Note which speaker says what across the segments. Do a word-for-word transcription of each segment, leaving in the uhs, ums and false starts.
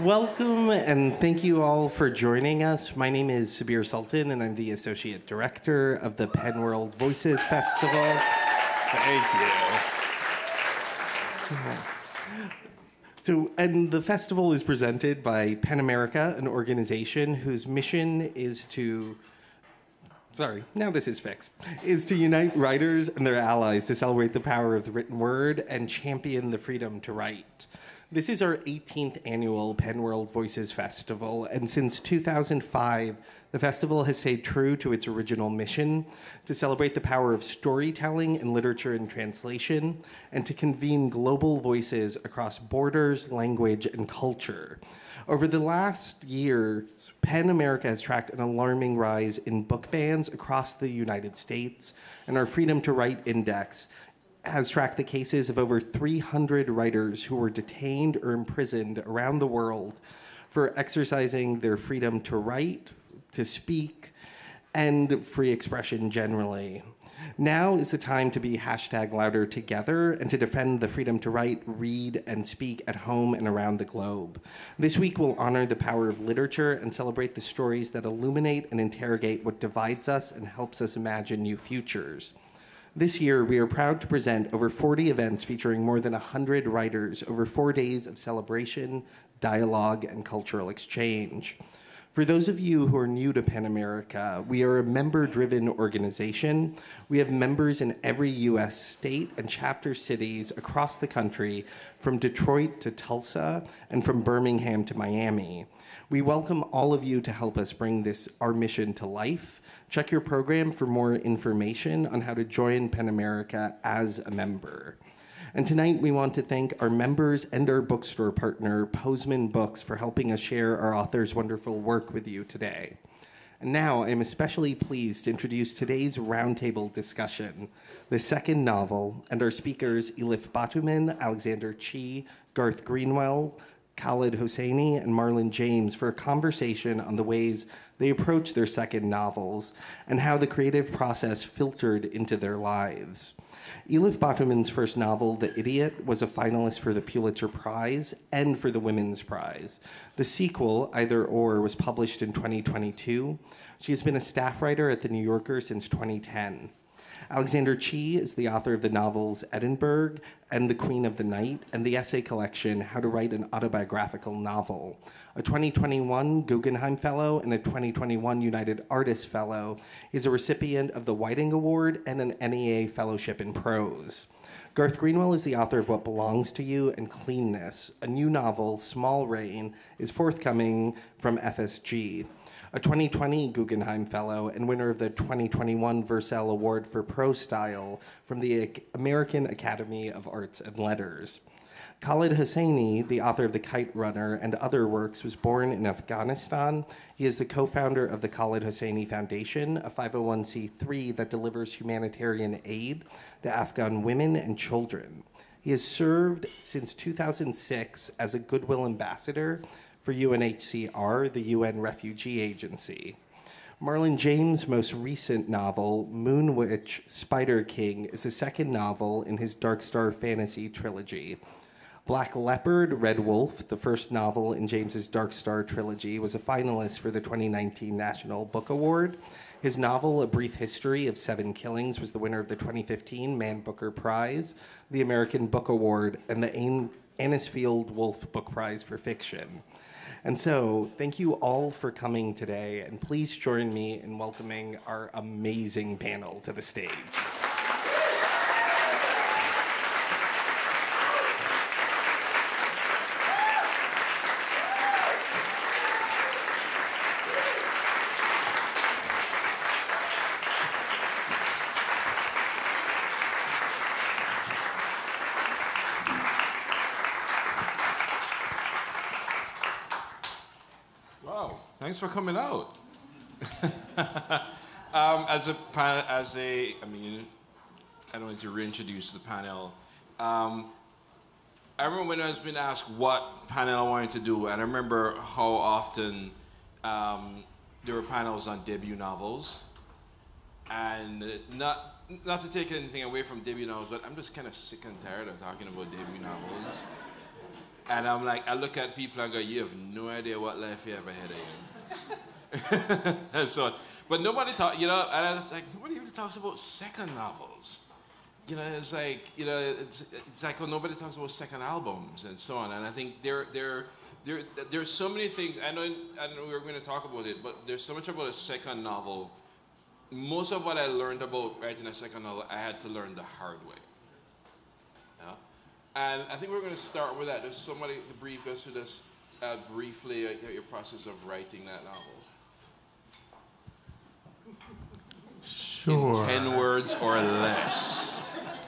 Speaker 1: Welcome and thank you all for joining us. My name is Sabir Sultan and I'm the Associate Director of the Penn World Voices Festival.
Speaker 2: Thank you.
Speaker 1: So, and the festival is presented by PEN America, an organization whose mission is to Sorry, now this is fixed. Is to unite writers and their allies to celebrate the power of the written word and champion the freedom to write. This is our eighteenth annual PEN World Voices Festival, and since two thousand five, the festival has stayed true to its original mission to celebrate the power of storytelling in literature and translation, and to convene global voices across borders, language, and culture. Over the last year, PEN America has tracked an alarming rise in book bans across the United States, and our Freedom to Write Index has tracked the cases of over three hundred writers who were detained or imprisoned around the world for exercising their freedom to write, to speak, and free expression generally. Now is the time to be hashtag louder together and to defend the freedom to write, read, and speak at home and around the globe. This week we'll honor the power of literature and celebrate the stories that illuminate and interrogate what divides us and helps us imagine new futures. This year, we are proud to present over forty events featuring more than one hundred writers over four days of celebration, dialogue, and cultural exchange. For those of you who are new to PEN America, we are a member-driven organization. We have members in every U S state and chapter cities across the country, from Detroit to Tulsa and from Birmingham to Miami. We welcome all of you to help us bring this, our mission to life. Check your program for more information on how to join PEN America as a member. And tonight we want to thank our members and our bookstore partner, Postman Books, for helping us share our authors' wonderful work with you today. And now I'm especially pleased to introduce today's roundtable discussion, the second novel, and our speakers, Elif Batuman, Alexander Chee, Garth Greenwell, Khaled Hosseini, and Marlon James for a conversation on the ways they approach their second novels and how the creative process filtered into their lives. Elif Batuman's first novel, The Idiot, was a finalist for the Pulitzer Prize and for the Women's Prize. The sequel, Either Or, was published in twenty twenty-two. She has been a staff writer at The New Yorker since twenty ten. Alexander Chee is the author of the novels Edinburgh and The Queen of the Night, and the essay collection How to Write an Autobiographical Novel. A twenty twenty-one Guggenheim Fellow and a twenty twenty-one United Artists Fellow, he is a recipient of the Whiting Award and an N E A Fellowship in Prose. Garth Greenwell is the author of What Belongs to You and Cleanness. A new novel, Small Rain, is forthcoming from F S G. A twenty twenty Guggenheim Fellow and winner of the twenty twenty-one Versailles Award for Prose Style from the American Academy of Arts and Letters. Khaled Hosseini, the author of The Kite Runner and other works, was born in Afghanistan. He is the co-founder of the Khaled Hosseini Foundation, a five oh one c three that delivers humanitarian aid to Afghan women and children. He has served since two thousand six as a Goodwill Ambassador for U N H C R, the U N Refugee Agency. Marlon James' most recent novel, Moon Witch, Spider King, is the second novel in his Dark Star fantasy trilogy. Black Leopard, Red Wolf, the first novel in James's Dark Star trilogy, was a finalist for the twenty nineteen National Book Award. His novel, A Brief History of Seven Killings, was the winner of the twenty fifteen Man Booker Prize, the American Book Award, and the An- Anisfield Wolf Book Prize for Fiction. And so, thank you all for coming today, and please join me in welcoming our amazing panel to the stage.
Speaker 2: Thanks for coming out. um, as a panel, as a, I mean, I don't need to reintroduce the panel. Um, I remember when I was being asked what panel I wanted to do, and I remember how often um, there were panels on debut novels, and not not to take anything away from debut novels, but I'm just kind of sick and tired of talking about debut novels. And I'm like, I look at people and go, you have no idea what life you have ahead of you. And so on. But nobody talk, you know, and I was like, nobody really talks about second novels. You know, it's like, you know, it's, it's like, oh, nobody talks about second albums and so on. And I think there, there, there, there's so many things. I know, I know we were going to talk about it, but there's so much about a second novel. Most of what I learned about writing a second novel, I had to learn the hard way. Yeah? And I think we're going to start with that. There's somebody to brief us with us uh, briefly uh, your process of writing that novel.
Speaker 3: Sure.
Speaker 2: In ten words or less.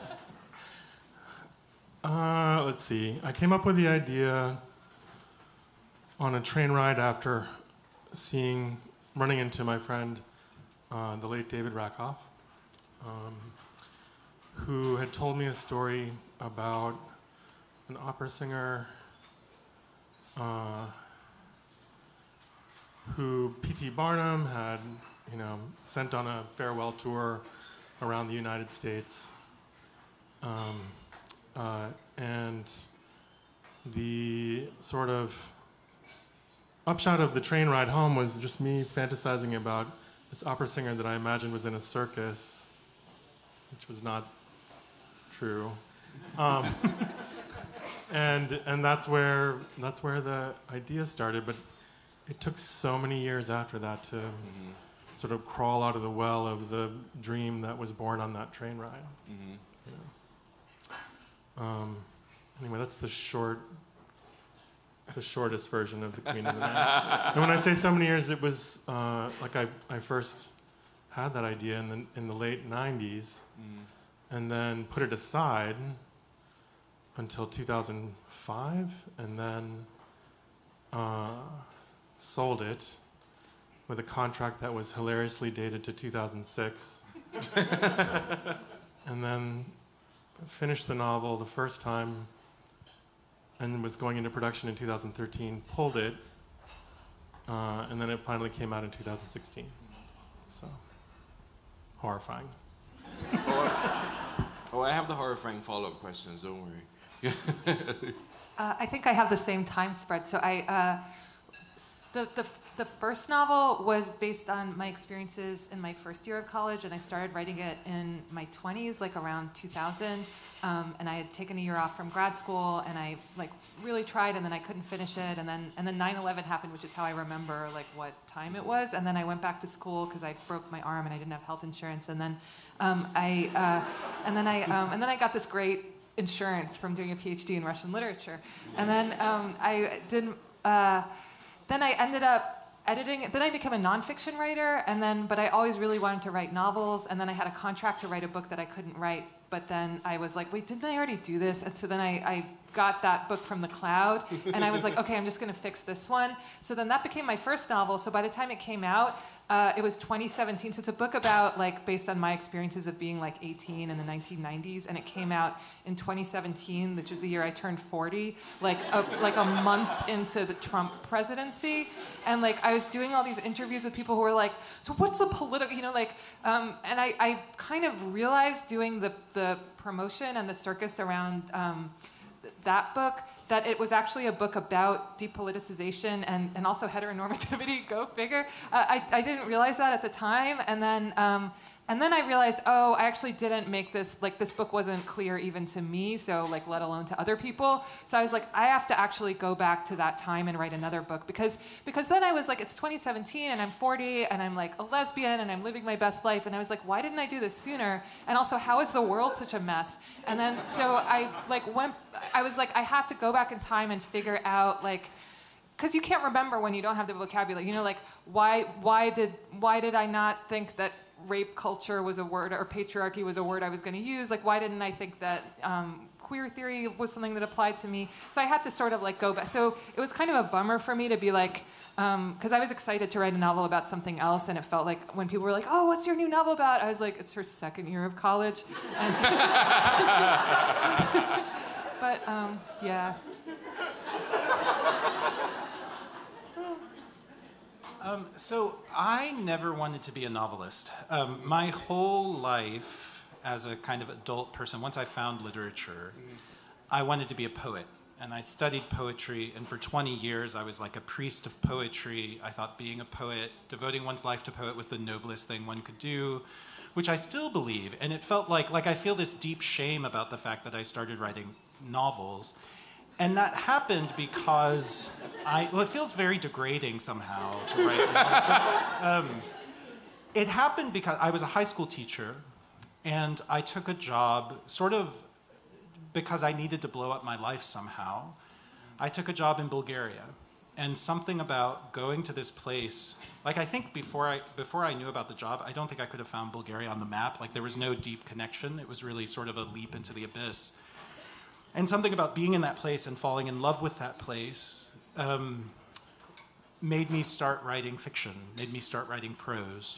Speaker 3: Uh, let's see. I came up with the idea on a train ride after seeing, running into my friend, uh, the late David Rakoff, um, who had told me a story about an opera singer uh, who P T Barnum had, you know, sent on a farewell tour around the United States. Um, uh, and the sort of upshot of the train ride home was just me fantasizing about this opera singer that I imagined was in a circus, which was not true. Um, and and that's where that's where the idea started. But it took so many years after that to mm-hmm. sort of crawl out of the well of the dream that was born on that train ride. Mm-hmm. You know? um, anyway, that's the short, the shortest version of the Queen of the Night. And when I say so many years, it was uh, like I, I first had that idea in the in the late nineties, mm-hmm. and then put it aside until two thousand five, and then uh, sold it with a contract that was hilariously dated to two thousand six. And then finished the novel the first time and was going into production in two thousand thirteen, pulled it, uh, and then it finally came out in two thousand sixteen. So, horrifying.
Speaker 2: Oh, oh, I have the horrifying follow-up questions, don't worry.
Speaker 4: uh, I think I have the same time spread. So I, uh, the, the, the first novel was based on my experiences in my first year of college, and I started writing it in my twenties, like around two thousand. Um, and I had taken a year off from grad school, and I like really tried, and then I couldn't finish it. And then and then nine eleven happened, which is how I remember like what time it was. And then I went back to school because I broke my arm and I didn't have health insurance. And then um, I uh, and then I um, and then I got this great insurance from doing a PhD in Russian literature. And then um, I didn't. Uh, then I ended up editing. Then I became a nonfiction writer, and then but I always really wanted to write novels. And then I had a contract to write a book that I couldn't write. But then I was like, wait, didn't I already do this? And so then I, I got that book from the cloud, and I was like, okay, I'm just going to fix this one. So then that became my first novel. So by the time it came out, uh, it was twenty seventeen. So it's a book about, like, based on my experiences of being, like, eighteen in the nineteen nineties. And it came out in twenty seventeen, which was the year I turned forty, like a, like a month into the Trump presidency. And, like, I was doing all these interviews with people who were like, so what's the political, you know, like, um, and I, I kind of realized doing the, the promotion and the circus around um, th- that book that it was actually a book about depoliticization and, and also heteronormativity, go figure. Uh, I, I didn't realize that at the time, and then um, and then I realized, oh, I actually didn't make this, like this book wasn't clear even to me, so like let alone to other people. So I was like, I have to actually go back to that time and write another book, because because then I was like, it's twenty seventeen and I'm forty and I'm like a lesbian and I'm living my best life, and I was like, why didn't I do this sooner? And also, how is the world such a mess? And then so I like went, I was like, I had to go back in time and figure out like, because you can't remember when you don't have the vocabulary. You know, like why why did why did I not think that rape culture was a word, or patriarchy was a word I was going to use? Like, why didn't I think that um, queer theory was something that applied to me? So I had to sort of like go back. So it was kind of a bummer for me to be like, because um, I was excited to write a novel about something else, and it felt like when people were like, oh, what's your new novel about? I was like, it's her second year of college. And but um, yeah.
Speaker 5: Um, so I never wanted to be a novelist. Um, my whole life as a kind of adult person, once I found literature, I wanted to be a poet. and I studied poetry, and for twenty years I was like a priest of poetry. I thought being a poet, devoting one's life to poet was the noblest thing one could do, which I still believe. And it felt like, like I feel this deep shame about the fact that I started writing novels. And that happened because I, well, it feels very degrading somehow to write novels. um, it happened because I was a high school teacher, and I took a job sort of because I needed to blow up my life somehow. I took a job in Bulgaria, and something about going to this place, like I think before I, before I knew about the job, I don't think I could have found Bulgaria on the map. Like there was no deep connection. It was really sort of a leap into the abyss. And something about being in that place and falling in love with that place um, made me start writing fiction, made me start writing prose.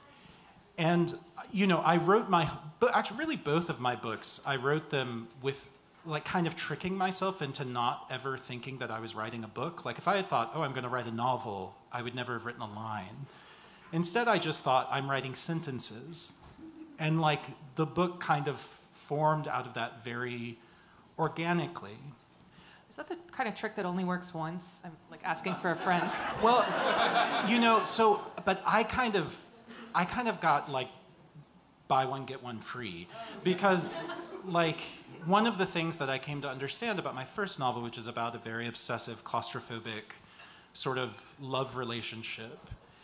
Speaker 5: And, you know, I wrote my, but actually really both of my books, I wrote them with like kind of tricking myself into not ever thinking that I was writing a book. Like if I had thought, oh, I'm going to write a novel, I would never have written a line. Instead, I just thought I'm writing sentences. And like the book kind of formed out of that very organically.
Speaker 4: Is that the kind of trick that only works once? I'm like asking for a friend.
Speaker 5: Well, you know, so, but I kind of, I kind of got like buy one, get one free. Because like one of the things that I came to understand about my first novel, which is about a very obsessive, claustrophobic sort of love relationship,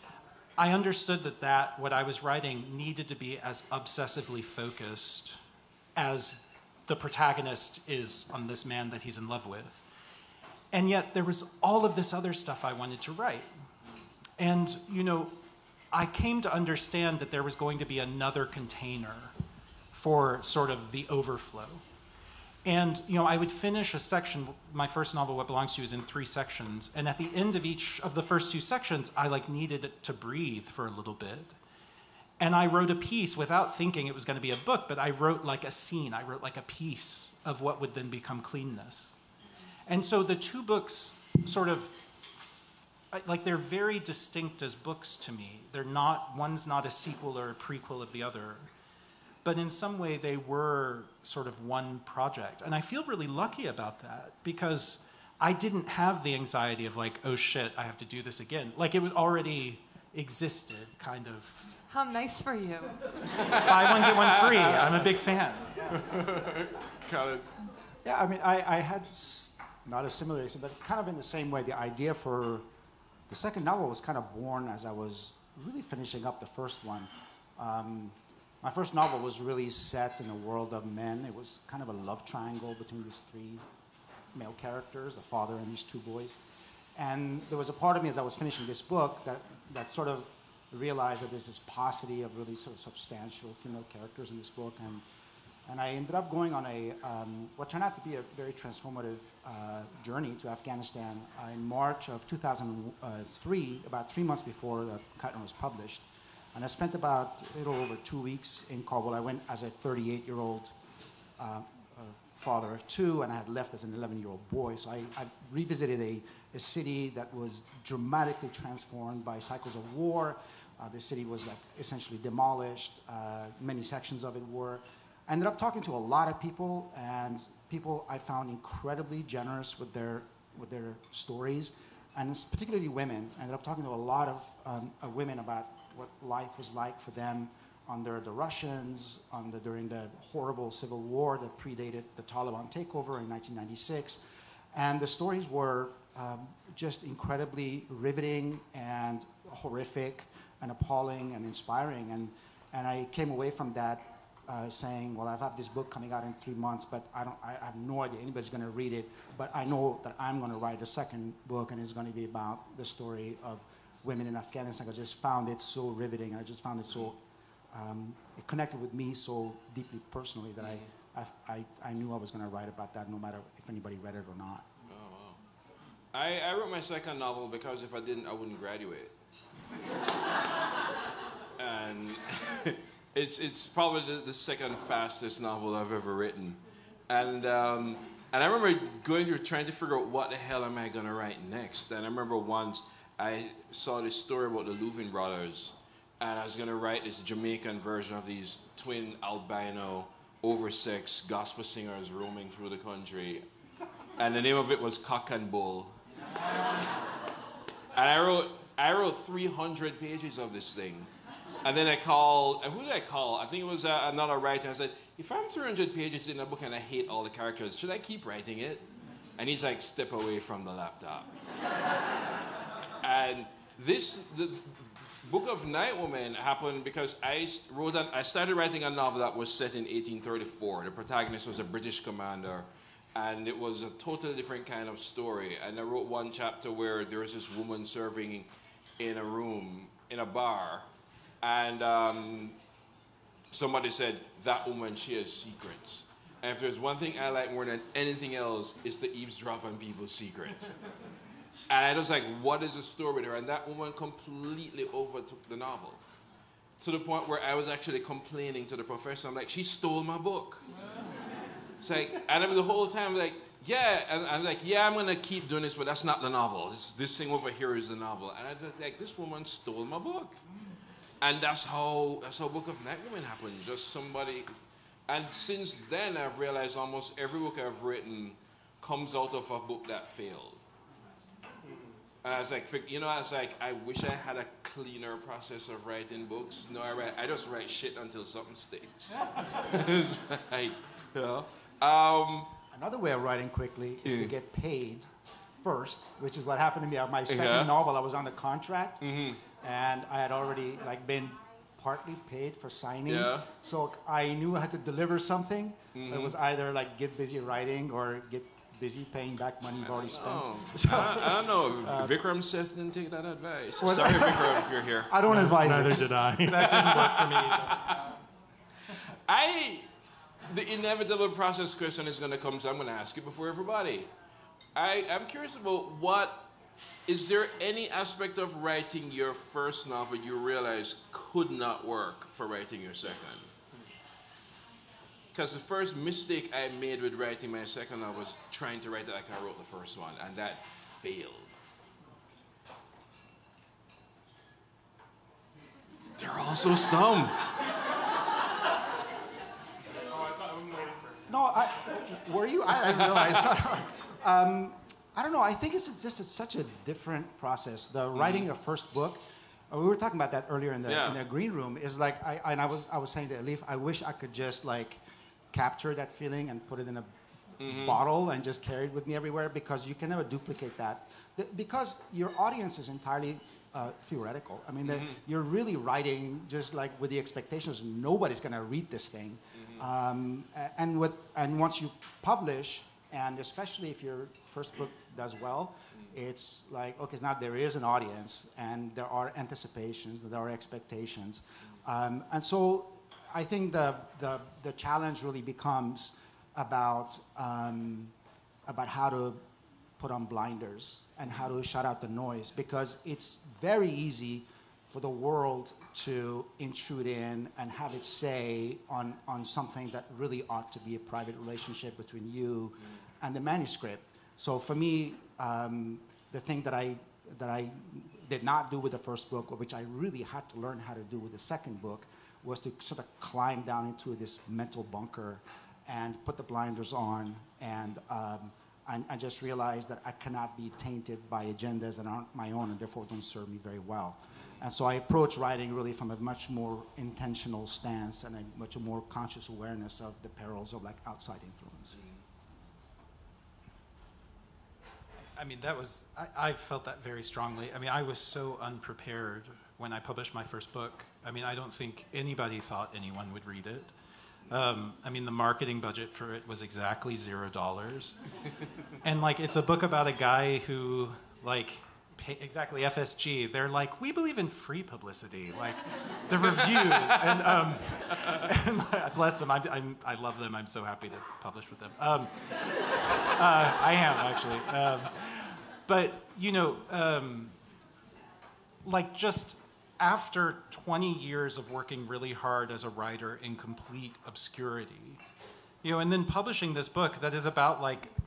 Speaker 5: I understood that that, what I was writing needed to be as obsessively focused as the protagonist is on this man that he's in love with. And yet there was all of this other stuff I wanted to write. And, you know, I came to understand that there was going to be another container for sort of the overflow. And, you know, I would finish a section, my first novel, What Belongs to You, is in three sections. And at the end of each of the first two sections, I like needed it to breathe for a little bit. And I wrote a piece without thinking it was going to be a book, but I wrote like a scene. I wrote like a piece of what would then become Cleanness. And so the two books sort of, like they're very distinct as books to me. They're not, one's not a sequel or a prequel of the other. But in some way they were sort of one project. And I feel really lucky about that because I didn't have the anxiety of like, oh shit, I have to do this again. Like it was already existed, kind of.
Speaker 4: How nice for you.
Speaker 5: Buy one, get one free. I'm a big fan.
Speaker 2: Khaled.
Speaker 6: Yeah, I mean, I, I had s- not a similar experience, but kind of in the same way. The idea for the second novel was kind of born as I was really finishing up the first one. Um, my first novel was really set in a world of men. It was kind of a love triangle between these three male characters, the father and these two boys. And there was a part of me as I was finishing this book that, that sort of realized that there's this paucity of really sort of substantial female characters in this book. And, and I ended up going on a, um, what turned out to be a very transformative uh, journey to Afghanistan uh, in March of two thousand three, about three months before the Cleanness was published. And I spent about a little over two weeks in Kabul. I went as a thirty-eight-year-old uh, uh, father of two, and I had left as an eleven-year-old boy. So I, I revisited a, a city that was dramatically transformed by cycles of war. Uh, the city was like essentially demolished. Uh, many sections of it were. I ended up talking to a lot of people, and people I found incredibly generous with their with their stories, and it's particularly women. I ended up talking to a lot of um, uh, women about what life was like for them under the Russians, under, during the horrible civil war that predated the Taliban takeover in nineteen ninety-six. And the stories were um, just incredibly riveting and horrific and appalling and inspiring. And, and I came away from that uh, saying, well, I've had this book coming out in three months, but I, don't, I have no idea anybody's going to read it. But I know that I'm going to write a second book, and it's going to be about the story of women in Afghanistan. I just found it so riveting. I just found it so, um, it connected with me so deeply personally that I, I, I, I knew I was going to write about that no matter if anybody read it or not.
Speaker 2: Oh, wow. I, I wrote my second novel because if I didn't, I wouldn't graduate. And it's, it's probably the, the second fastest novel I've ever written. And, um, and I remember going through trying to figure out what the hell am I going to write next. And I remember once I saw this story about the Louvin brothers, and I was going to write this Jamaican version of these twin albino, oversexed gospel singers roaming through the country. and the name of it was Cock and Bull. And I wrote, I wrote three hundred pages of this thing. And then I called, who did I call? I think it was uh, another writer. I said, if I'm three hundred pages in a book and I hate all the characters, should I keep writing it? And he's like, step away from the laptop. And this, the Book of Night Woman happened because I wrote, an, I started writing a novel that was set in eighteen thirty-four. The protagonist was a British commander, and it was a totally different kind of story. And I wrote one chapter where there was this woman serving in a room, in a bar, and um, somebody said, that woman, she has secrets. And if there's one thing I like more than anything else, it's to eavesdrop on people's secrets. And I was like, what is the story there? And that woman completely overtook the novel. To the point where I was actually complaining to the professor. I'm like, she stole my book. It's like, and I was the whole time like, yeah, and I'm like, yeah, I'm gonna keep doing this, but that's not the novel. It's, this thing over here is the novel. And I was like, this woman stole my book. And that's how, that's how Book of Night Woman happened. Just somebody, and since then I've realized almost every book I've written comes out of a book that failed. And I was like, you know, I was like, I wish I had a cleaner process of writing books. No, I write, I just write shit until something sticks. It's like, you know? Um,
Speaker 6: Another way of writing quickly is
Speaker 2: yeah.
Speaker 6: to get paid first, which is what happened to me. On my second
Speaker 2: Yeah.
Speaker 6: novel, I was on the contract,
Speaker 2: mm-hmm.
Speaker 6: and I had already like been partly paid for signing.
Speaker 2: Yeah.
Speaker 6: So I knew I had to deliver something.
Speaker 2: Mm-hmm.
Speaker 6: It was either like get busy writing or get busy paying back money you've already spent.
Speaker 2: Oh,
Speaker 6: So,
Speaker 2: I, I don't know. Uh, Vikram Seth didn't take that advice.
Speaker 6: Was
Speaker 2: Sorry, Vikram, if you're here.
Speaker 6: I don't advise
Speaker 3: Neither
Speaker 6: it.
Speaker 3: did I.
Speaker 5: That didn't work for me either.
Speaker 2: I, the inevitable process question is going to come, so I'm going to ask it before everybody. I, I'm curious about what, is there any aspect of writing your first novel you realize could not work for writing your second? Because the first mistake I made with writing my second novel was trying to write it like I wrote the first one, and that failed. They're all so stumped.
Speaker 6: No, I, were you? I didn't realize. um, I don't know. I think it's just a, such a different process. The mm-hmm. writing a first book. Uh, we were talking about that earlier in the
Speaker 2: yeah.
Speaker 6: in the green room. Is like I and I was I was saying to Elif, I wish I could just like capture that feeling and put it in a mm-hmm. bottle and just carry it with me everywhere, because you can never duplicate that. The, because your audience is entirely uh, theoretical. I mean, mm-hmm. you're really writing just like with the expectations nobody's going to read this thing. Um, and with and once you publish, and especially if your first book does well, it's like, okay, now there is an audience, and there are anticipations, there are expectations, um, and so I think the the the challenge really becomes about um, about how to put on blinders and how to shut out the noise, because it's very easy for the world to intrude in and have its say on, on something that really ought to be a private relationship between you mm. and the manuscript. So for me, um, the thing that I, that I did not do with the first book, which I really had to learn how to do with the second book, was to sort of climb down into this mental bunker and put the blinders on, and, um, and, and just realize that I cannot be tainted by agendas that aren't my own and therefore don't serve me very well. And so I approach writing really from a much more intentional stance and a much more conscious awareness of the perils of like outside influence.
Speaker 5: I mean, that was, I, I felt that very strongly. I mean, I was so unprepared when I published my first book. I mean, I don't think anybody thought anyone would read it. Um, I mean, the marketing budget for it was exactly zero dollars. And like, it's a book about a guy who like, Pay, exactly, F S G. They're like, we believe in free publicity, like the reviews. and, um, and bless them. I'm, I'm, I love them. I'm so happy to publish with them. Um, uh, I am, actually. Um, but, you know, um, like just after twenty years of working really hard as a writer in complete obscurity, you know, and then publishing this book that is about like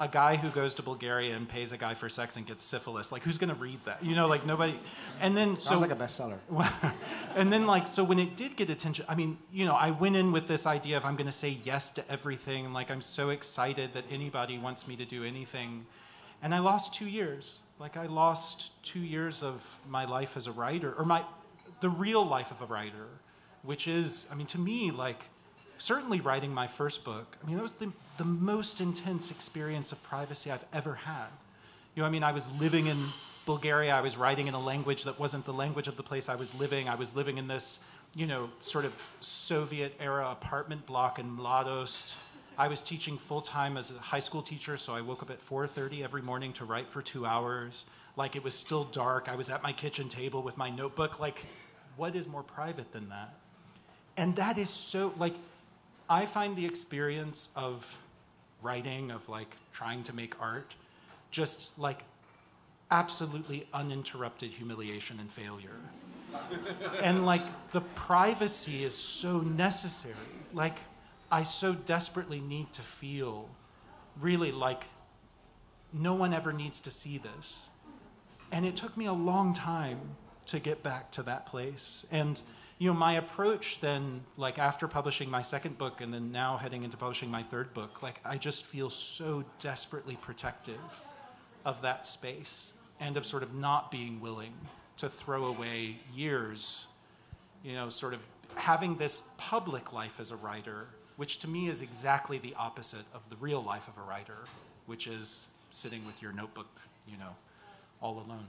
Speaker 5: a guy who goes to Bulgaria and pays a guy for sex and gets syphilis. Like, who's going to read that? You know, like nobody. And then so
Speaker 6: Sounds like a bestseller.
Speaker 5: And then like so when it did get attention, I mean, you know, I went in with this idea of I'm going to say yes to everything. Like, I'm so excited that anybody wants me to do anything, and I lost two years. Like, I lost two years of my life as a writer, or my the real life of a writer, which is, I mean, to me, like. Certainly writing my first book, I mean, it was the, the most intense experience of privacy I've ever had. You know, I mean, I was living in Bulgaria, I was writing in a language that wasn't the language of the place I was living. I was living in this, you know, sort of Soviet-era apartment block in Mladost. I was teaching full-time as a high school teacher, so I woke up at four thirty every morning to write for two hours. Like, it was still dark. I was at my kitchen table with my notebook. Like, what is more private than that? And that is so, like, I find the experience of writing, of like trying to make art, just like absolutely uninterrupted humiliation and failure. And like the privacy is so necessary. Like, I so desperately need to feel really like no one ever needs to see this. And it took me a long time to get back to that place. And you know, my approach then, like after publishing my second book and then now heading into publishing my third book, like I just feel so desperately protective of that space and of sort of not being willing to throw away years, you know, sort of having this public life as a writer, which to me is exactly the opposite of the real life of a writer, which is sitting with your notebook, you know, all alone.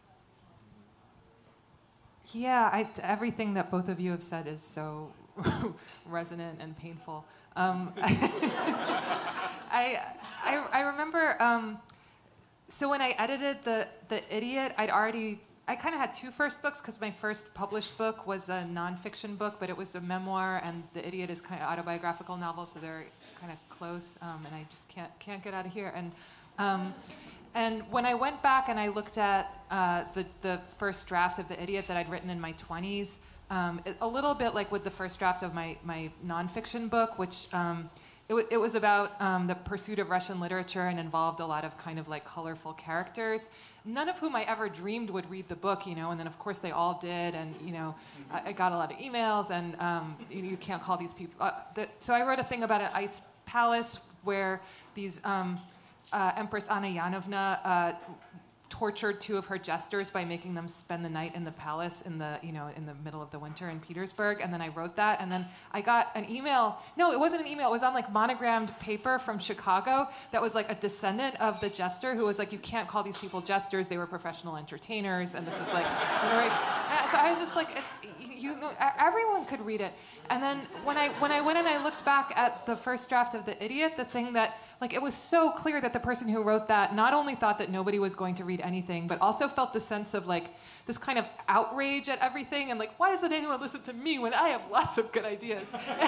Speaker 4: Yeah, I, everything that both of you have said is so resonant and painful. Um, I, I, I remember, um, so when I edited the, the Idiot, I'd already, I kind of had two first books because my first published book was a nonfiction book, but it was a memoir, and the Idiot is kind of autobiographical novel, so they're kind of close, um, and I just can't can't get out of here. And um, And when I went back and I looked at uh, the, the first draft of The Idiot that I'd written in my twenties, um, it, a little bit like with the first draft of my, my nonfiction book, which um, it, w- it was about um, the pursuit of Russian literature and involved a lot of kind of like colorful characters, none of whom I ever dreamed would read the book, you know, and then of course they all did, and, you know, I, I got a lot of emails, and um, you, you can't call these people. Uh, the, so I wrote a thing about an ice palace where these... Um, Uh, Empress Anna Yanovna uh, tortured two of her jesters by making them spend the night in the palace in the, you know, in the middle of the winter in Petersburg. And then I wrote that, and then I got an email. No, it wasn't an email. It was on like monogrammed paper from Chicago that was like a descendant of the jester who was like, you can't call these people jesters. They were professional entertainers. And this was like, you know, right? So I was just like, it, you know, everyone could read it. And then when I when I went and I looked back at the first draft of The Idiot, the thing that, like, it was so clear that the person who wrote that not only thought that nobody was going to read anything, but also felt the sense of like this kind of outrage at everything, and like, why doesn't anyone listen to me when I have lots of good ideas?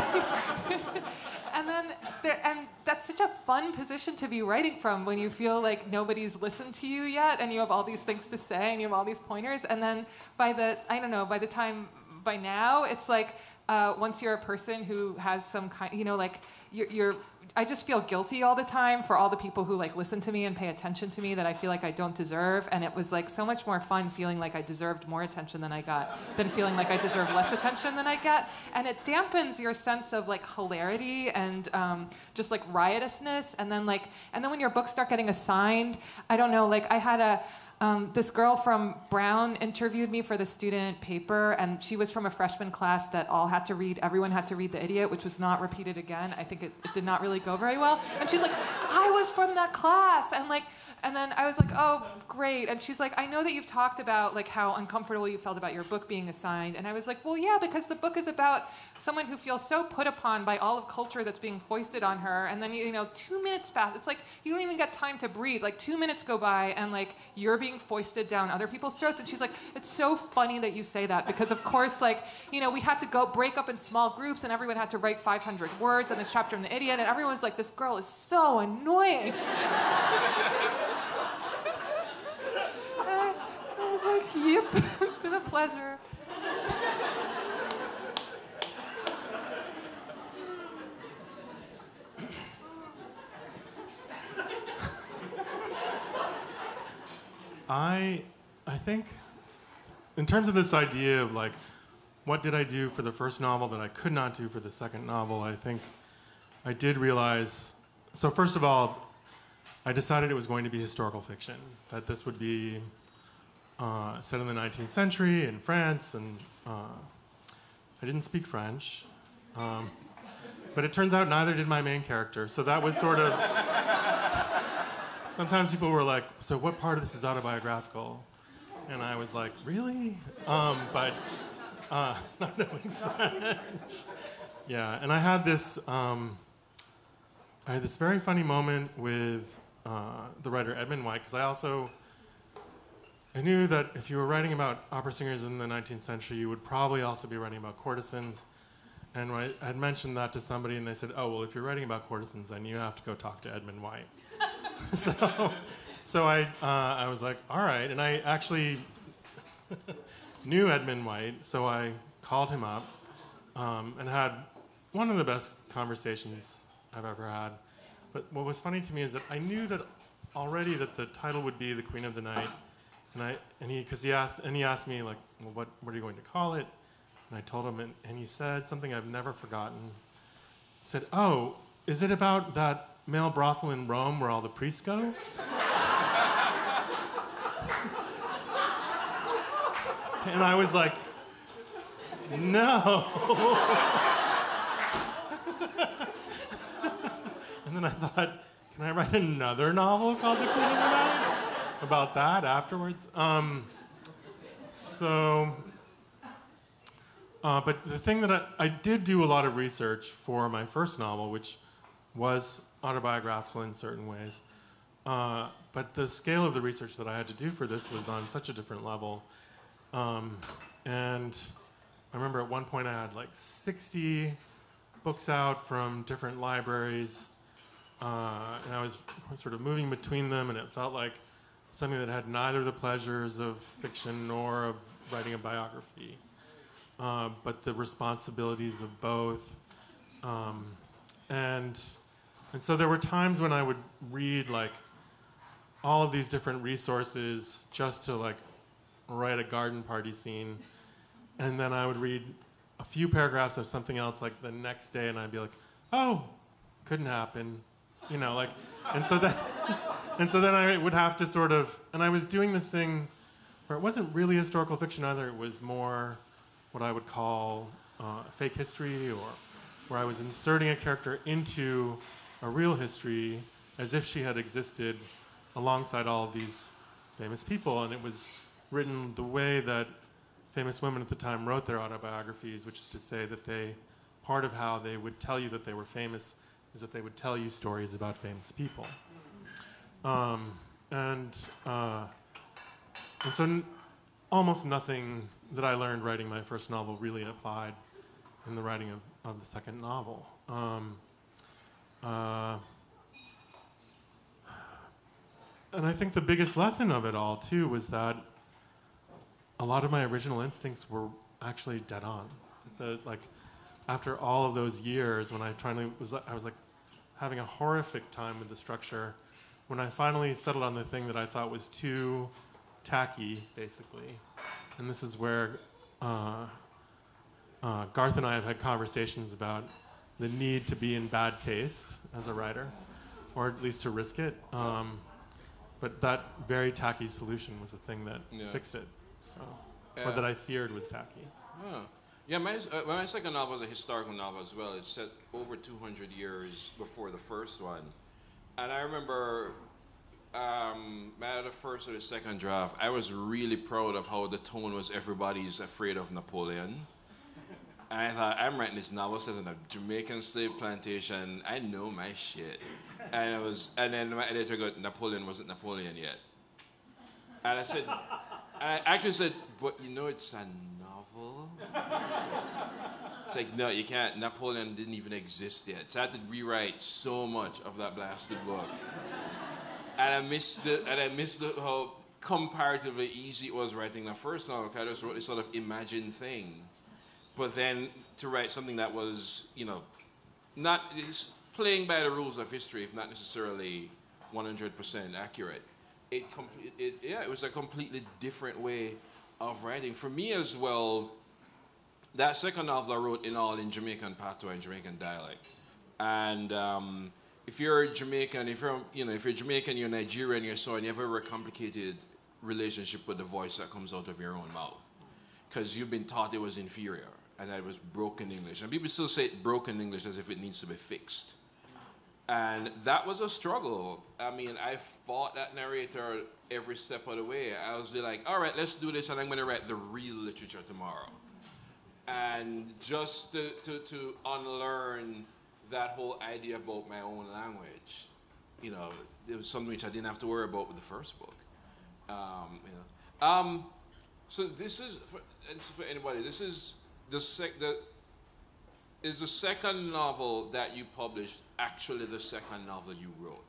Speaker 4: And then, there, and that's such a fun position to be writing from when you feel like nobody's listened to you yet, and you have all these things to say, and you have all these pointers, and then by the, I don't know, by the time, by now, it's like, uh, once you're a person who has some kind, you know, like, you're, you're I just feel guilty all the time for all the people who like listen to me and pay attention to me that I feel like I don't deserve. And it was like so much more fun feeling like I deserved more attention than I got than feeling like I deserve less attention than I get. And it dampens your sense of like hilarity and um, just like riotousness. And then like, and then when your books start getting assigned, I don't know, like I had a, Um, this girl from Brown interviewed me for the student paper, and she was from a freshman class that all had to read, everyone had to read The Idiot, which was not repeated again. I think it, it did not really go very well. And she's like, I was from that class, and like, and then I was like, oh, great. And she's like, I know that you've talked about like how uncomfortable you felt about your book being assigned. And I was like, well, yeah, because the book is about someone who feels so put upon by all of culture that's being foisted on her. And then, you know, two minutes pass. It's like, you don't even get time to breathe. Like two minutes go by and like you're being foisted down other people's throats. And she's like, it's so funny that you say that because of course, like, you know, we had to go break up in small groups and everyone had to write five hundred words on this chapter in The Idiot. And everyone was like, this girl is so annoying. I was like, yep, it's been a pleasure.
Speaker 3: think, in terms of this idea of like, what did I do for the first novel that I could not do for the second novel, I think I did realize, so first of all, I decided it was going to be historical fiction, that this would be uh, set in the nineteenth century in France, and uh, I didn't speak French. Um, but it turns out neither did my main character, so that was sort of, sometimes people were like, so what part of this is autobiographical? And I was like, really? Um, but uh, not knowing French. Yeah, and I had this, um, I had this very funny moment with uh, the writer Edmund White, because I also, I knew that if you were writing about opera singers in the nineteenth century, you would probably also be writing about courtesans. And I had mentioned that to somebody, and they said, oh, well, if you're writing about courtesans, then you have to go talk to Edmund White. so so I, uh, I was like, all right. And I actually knew Edmund White, so I called him up um, and had one of the best conversations I've ever had. But what was funny to me is that I knew that already that the title would be The Queen of the Night. And I and he because he asked and he asked me like, well, what what are you going to call it? And I told him, and, and he said something I've never forgotten. He said, oh, is it about that male brothel in Rome where all the priests go? And I was like, no. And then I thought, can I write another novel called The Queen of the Night? About that afterwards? Um, so... Uh, but the thing that I, I did do a lot of research for my first novel, which was autobiographical in certain ways. Uh, but the scale of the research that I had to do for this was on such a different level. Um, and I remember at one point I had like sixty books out from different libraries. Uh, and I was sort of moving between them, and it felt like something that had neither the pleasures of fiction nor of writing a biography. Uh, but the responsibilities of both. Um, and, and so there were times when I would read like all of these different resources just to like write a garden party scene. And then I would read a few paragraphs of something else like the next day, and I'd be like, oh, couldn't happen. You know, like, and so then, and so then I would have to sort of, and I was doing this thing where it wasn't really historical fiction either, it was more what I would call uh, fake history, or where I was inserting a character into a real history as if she had existed alongside all of these famous people. And it was written the way that famous women at the time wrote their autobiographies, which is to say that they, part of how they would tell you that they were famous is that they would tell you stories about famous people. Um, and, uh, and so n- almost nothing that I learned writing my first novel really applied in the writing of, of the second novel. Um, uh, and I think the biggest lesson of it all, too, was that a lot of my original instincts were actually dead on. The, like, after all of those years, when I finally was, I was like having a horrific time with the structure, when I finally settled on the thing that I thought was too tacky, basically. And this is where uh, uh, Garth and I have had conversations about the need to be in bad taste as a writer, or at least to risk it. Um, but that very tacky solution was the thing that yeah. fixed it, so, uh, or that I feared was tacky.
Speaker 2: Yeah, yeah my, uh, my second novel was a historical novel as well. It's set over two hundred years before the first one. And I remember Um, at the first or the second draft, I was really proud of how the tone was everybody's afraid of Napoleon. And I thought, I'm writing this novel set in a Jamaican slave plantation. I know my shit. And it was, and then my editor goes, Napoleon wasn't Napoleon yet. And I said, I actually said, but you know it's a novel? It's like, no, you can't. Napoleon didn't even exist yet. So I had to rewrite so much of that blasted book. And I missed the, and I missed the, how comparatively easy it was writing the first novel, because I just wrote this sort of imagined thing. But then to write something that was, you know, not playing by the rules of history, if not necessarily one hundred percent accurate, it, com- it, yeah, it was a completely different way of writing. For me as well, that second novel I wrote in all in Jamaican patois and Jamaican dialect. And um, if you're Jamaican, if you're, you know, if you're Jamaican, you're Nigerian, you're so, and you have a very complicated relationship with the voice that comes out of your own mouth. Because you've been taught it was inferior and that it was broken English. And people still say it broken English as if it needs to be fixed. And that was a struggle. I mean, I fought that narrator every step of the way. I was like, all right, let's do this, and I'm going to write the real literature tomorrow. And just to, to, to unlearn that whole idea about my own language, you know, it was something which I didn't have to worry about with the first book. Um, you know. um, so this is, for, and this is for anybody, this is the, sec, the, is the second novel that you published actually the second novel you wrote?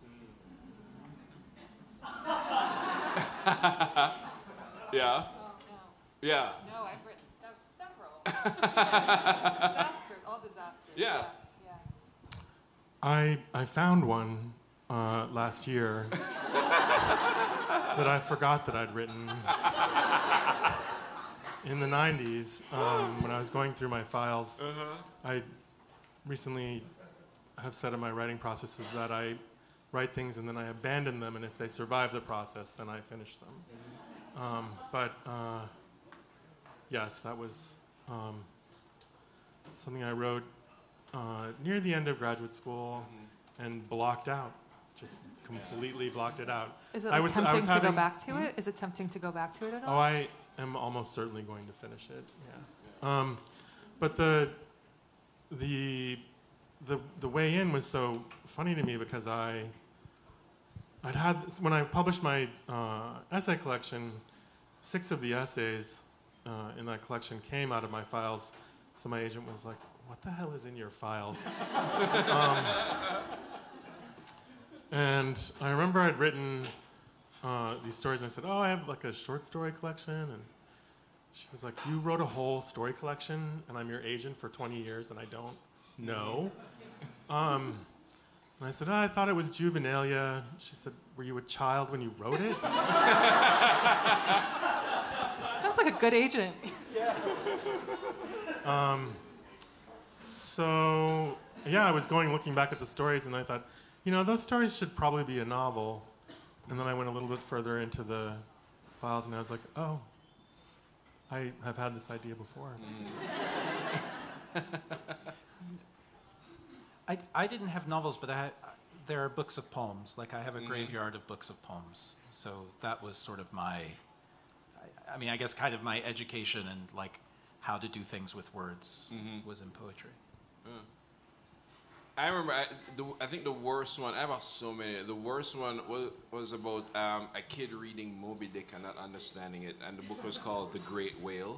Speaker 2: Yeah?
Speaker 4: Oh, no.
Speaker 2: Yeah.
Speaker 4: No, I've written sev- several. Disasters, all disasters.
Speaker 2: Yeah.
Speaker 4: Yeah.
Speaker 3: I I found one uh, last year that I forgot that I'd written in the nineties um, when I was going through my files.
Speaker 2: Uh-huh.
Speaker 3: I recently have said in my writing process is that I write things and then I abandon them, and if they survive the process, then I finish them. Um, but uh, yes, that was um, something I wrote uh, near the end of graduate school and blocked out, just completely blocked it out.
Speaker 4: Is it
Speaker 3: I
Speaker 4: like
Speaker 3: was- I
Speaker 4: tempting
Speaker 3: was
Speaker 4: to
Speaker 3: having-
Speaker 4: go back to it? Is it tempting to go back to it at all?
Speaker 3: Oh, I am almost certainly going to finish it. Yeah. Um, but the the the the way in was so funny to me because I I'd had when I published my uh, essay collection, six of the essays uh, in that collection came out of my files. So my agent was like, "What the hell is in your files?" um, and I remember I'd written uh, these stories, and I said, "Oh, I have like a short story collection," and she was like, "You wrote a whole story collection, and I'm your agent for twenty years, and I don't know." Um, and I said, "Oh, I thought it was juvenilia." She said, "Were you a child when you wrote it?"
Speaker 4: Sounds like a good agent.
Speaker 3: um, so, yeah, I was going looking back at the stories, and I thought, you know, those stories should probably be a novel. And then I went a little bit further into the files, and I was like, oh, I have had this idea before.
Speaker 5: I, I didn't have novels, but I had, there are books of poems. Like I have a
Speaker 2: Mhm.
Speaker 5: graveyard of books of poems. So that was sort of my, I, I mean, I guess kind of my education and like how to do things with words
Speaker 2: Mhm.
Speaker 5: was in poetry.
Speaker 2: Yeah. I remember, I, the, I think the worst one, I have so many, the worst one was, was about um, a kid reading Moby Dick and not understanding it, and the book was called The Great Whale.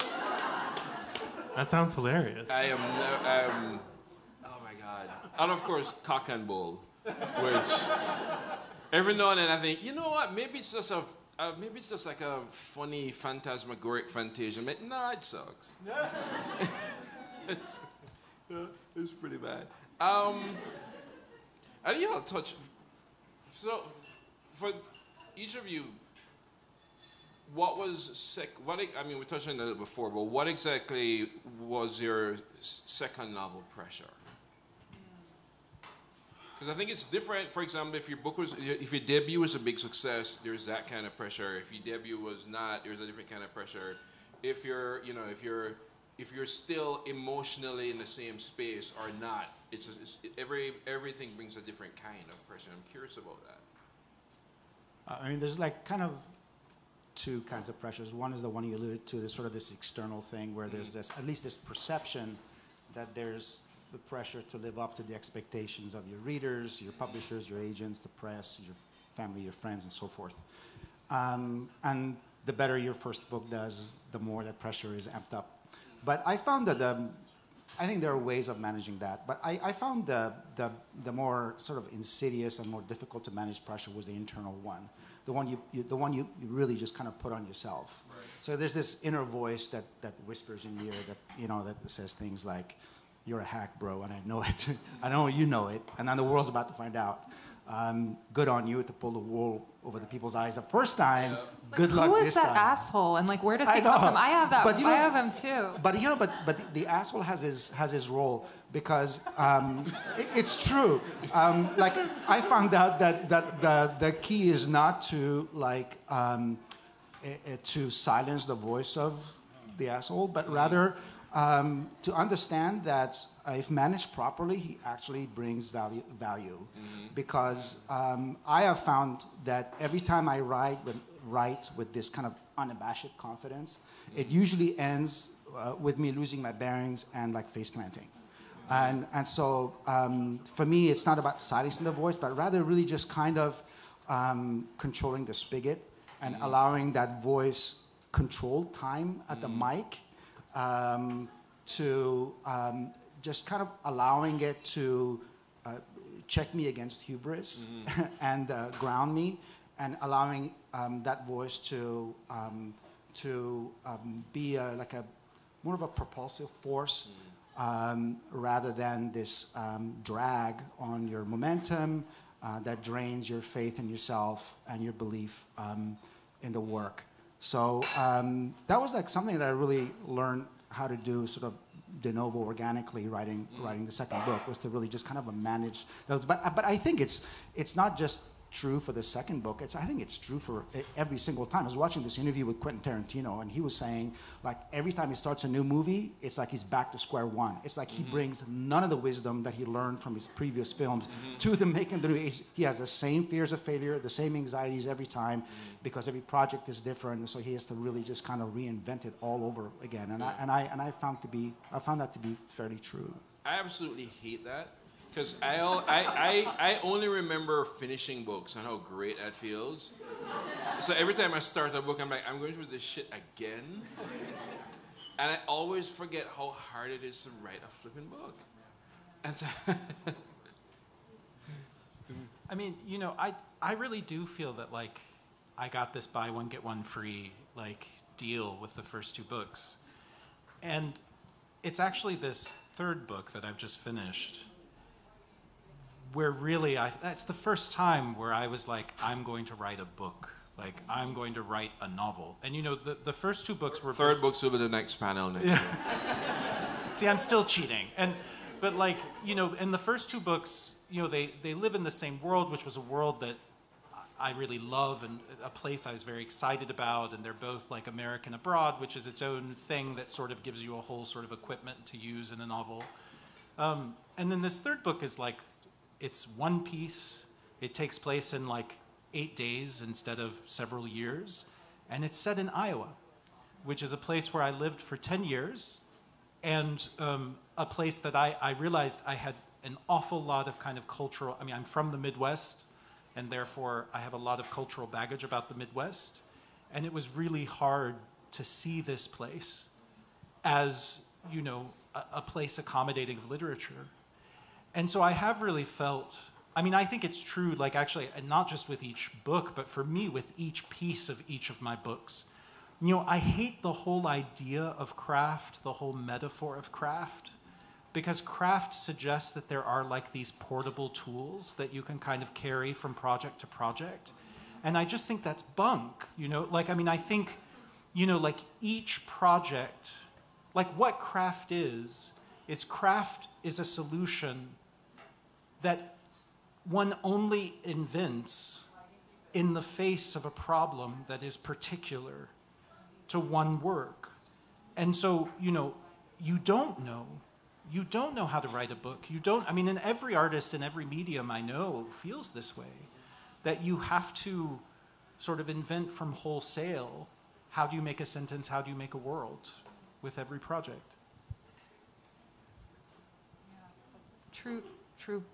Speaker 3: That sounds hilarious.
Speaker 2: I am, ne- I am, oh my God. And of course, Cock and Bull, which every now and then I think, you know what, maybe it's just a, uh, maybe it's just like a funny phantasmagoric fantasia. But no, it sucks. It's pretty bad. Um, I think I'll touch. So, for each of you, what was sec? What I mean, we touched on it before, but what exactly was your second novel pressure? Because I think it's different. For example, if your book was, if your debut was a big success, there's that kind of pressure. If your debut was not, there's a different kind of pressure. If you're, you know, if you're if you're still emotionally in the same space or not, it's, it's every everything brings a different kind of pressure. I'm curious about that.
Speaker 6: I mean, there's like kind of two kinds of pressures. One is the one you alluded to, there's sort of this external thing where there's this, at least this perception that there's the pressure to live up to the expectations of your readers, your publishers, your agents, the press, your family, your friends, and so forth. Um, and the better your first book does, the more that pressure is amped up. But I found that um, I think there are ways of managing that. But I, I found the, the the more sort of insidious and more difficult to manage pressure was the internal one, the one you, you the one you, you really just kind of put on yourself. Right. So there's this inner voice that that whispers in your ear that you know that says things like, "You're a hack, bro," and I know it. I know you know it, and then the world's about to find out. Um, good on you to pull the wool over the people's eyes the first time.
Speaker 2: Yeah.
Speaker 6: Good
Speaker 4: Like,
Speaker 6: luck
Speaker 4: who is
Speaker 6: this
Speaker 4: that
Speaker 6: time.
Speaker 4: asshole? And like, where does
Speaker 6: I
Speaker 4: he come
Speaker 6: know.
Speaker 4: from? I have that.
Speaker 6: But you
Speaker 4: I
Speaker 6: know-
Speaker 4: have him too.
Speaker 6: But you know, but but the asshole has his has his role because um, it, it's true. Um, like I found out that that the the key is not to like um, i- i- to silence the voice of the asshole, but rather um, to understand that uh, if managed properly, he actually brings value value. Because um, I have found that every time I write with, write with this kind of unabashed confidence, it usually ends uh, with me losing my bearings and like face planting. And, and so um, for me, it's not about silencing the voice, but rather really just kind of um, controlling the spigot and allowing that voice control time at the mic um, to um, just kind of allowing it to uh, check me against hubris and uh, ground me, and allowing um, that voice to um, to um, be a, like a more of a propulsive force um, rather than this um, drag on your momentum uh, that drains your faith in yourself and your belief um, in the work. So um, that was like something that I really learned how to do sort of de novo organically writing writing the second book, was to really just kind of manage those. But but I think it's it's not just true for the second book. It's I think it's true for every single time. I was watching this interview with Quentin Tarantino, and he was saying like every time he starts a new movie, it's like he's back to square one. It's like he brings none of the wisdom that he learned from his previous films to the making of the new. He's, he has the same fears of failure, the same anxieties every time, because every project is different, and so he has to really just kind of reinvent it all over again. And I and I and I found to be I found that to be fairly true.
Speaker 2: I absolutely hate that. Because I, al- I, I, I only remember finishing books and how great that feels. So every time I start a book, I'm like, I'm going through this shit again. And I always forget how hard it is to write a flipping book. And so
Speaker 5: I mean, you know, I I really do feel that like I got this buy one get one free like deal with the first two books. And it's actually this third book that I've just finished where really I that's the first time where I was like, I'm going to write a book. Like I'm going to write a novel. And you know, the, the first two books were
Speaker 2: third books will be the next panel next year.
Speaker 5: See, I'm still cheating. And but like, you know, in the first two books, you know, they, they live in the same world, which was a world that I really love and a place I was very excited about. And they're both like American Abroad, which is its own thing that sort of gives you a whole sort of equipment to use in a novel. Um, and then this third book is like, it's one piece. It takes place in like eight days instead of several years. And it's set in Iowa, which is a place where I lived for ten years. And um, a place that I, I realized I had an awful lot of kind of cultural, I mean, I'm from the Midwest, and therefore I have a lot of cultural baggage about the Midwest. And it was really hard to see this place as, you know, a, a place accommodating of literature. And so I have really felt, I mean, I think it's true, like actually, and not just with each book, but for me, with each piece of each of my books. You know, I hate the whole idea of craft, the whole metaphor of craft, because craft suggests that there are like these portable tools that you can kind of carry from project to project. And I just think that's bunk, you know? Like, I mean, I think, you know, like each project, like what craft is, is craft is a solution that one only invents in the face of a problem that is particular to one work. And so, you know, you don't know. You don't know how to write a book. You don't, I mean, and every artist in every medium I know feels this way, that you have to sort of invent from wholesale, how do you make a sentence, how do you make a world with every project.
Speaker 4: True, true.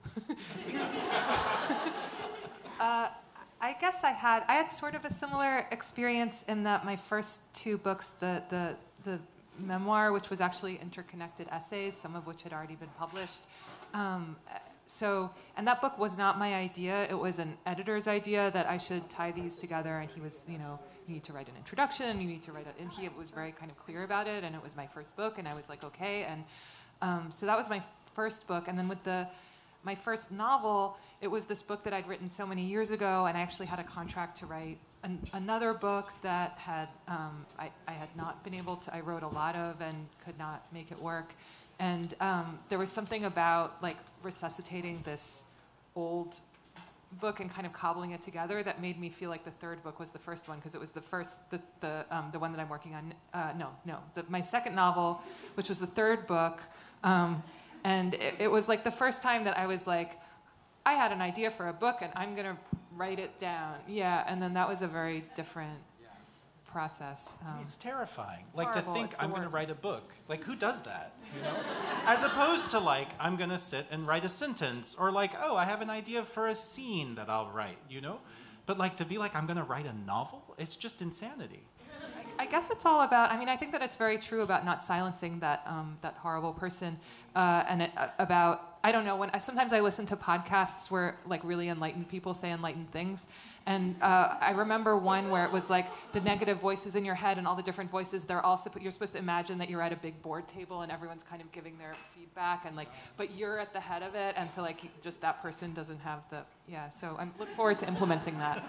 Speaker 4: uh, I guess I had I had sort of a similar experience in that my first two books, the the the memoir, which was actually interconnected essays, some of which had already been published. Um, so, and that book was not my idea. It was an editor's idea that I should tie these together. And he was, you know, you need to write an introduction, you need to write a, and he was very kind of clear about it. And it was my first book, and I was like, okay. And um, so that was my first book. And then with the my first novel, it was this book that I'd written so many years ago, and I actually had a contract to write an, another book that had um, I, I had not been able to, I wrote a lot of and could not make it work. And um, there was something about like resuscitating this old book and kind of cobbling it together that made me feel like the third book was the first one, because it was the first, the the, um, the one that I'm working on. Uh, no, no, the, my second novel, which was the third book, um, and it, it was like the first time that I was like, I had an idea for a book and I'm gonna write it down. Yeah, and then that was a very different process. Um,
Speaker 5: it's terrifying.
Speaker 4: It's
Speaker 5: like
Speaker 4: horrible.
Speaker 5: to think
Speaker 4: It's the
Speaker 5: I'm going to
Speaker 4: worst.
Speaker 5: write a book. Like who does that? You know, as opposed to like I'm going to sit and write a sentence, or like oh I have an idea for a scene that I'll write. You know, but like to be like I'm going to write a novel. It's just insanity.
Speaker 4: I guess it's all about. I mean, I think that it's very true about not silencing that um, that horrible person, uh, and it, uh, about. I don't know when. I, sometimes I listen to podcasts where like really enlightened people say enlightened things, and uh, I remember one where it was like the negative voices in your head and all the different voices. They're all supp- you're supposed to imagine that you're at a big board table and everyone's kind of giving their feedback and like, but you're at the head of it, and so like just that person doesn't have the yeah. So I look forward to implementing that.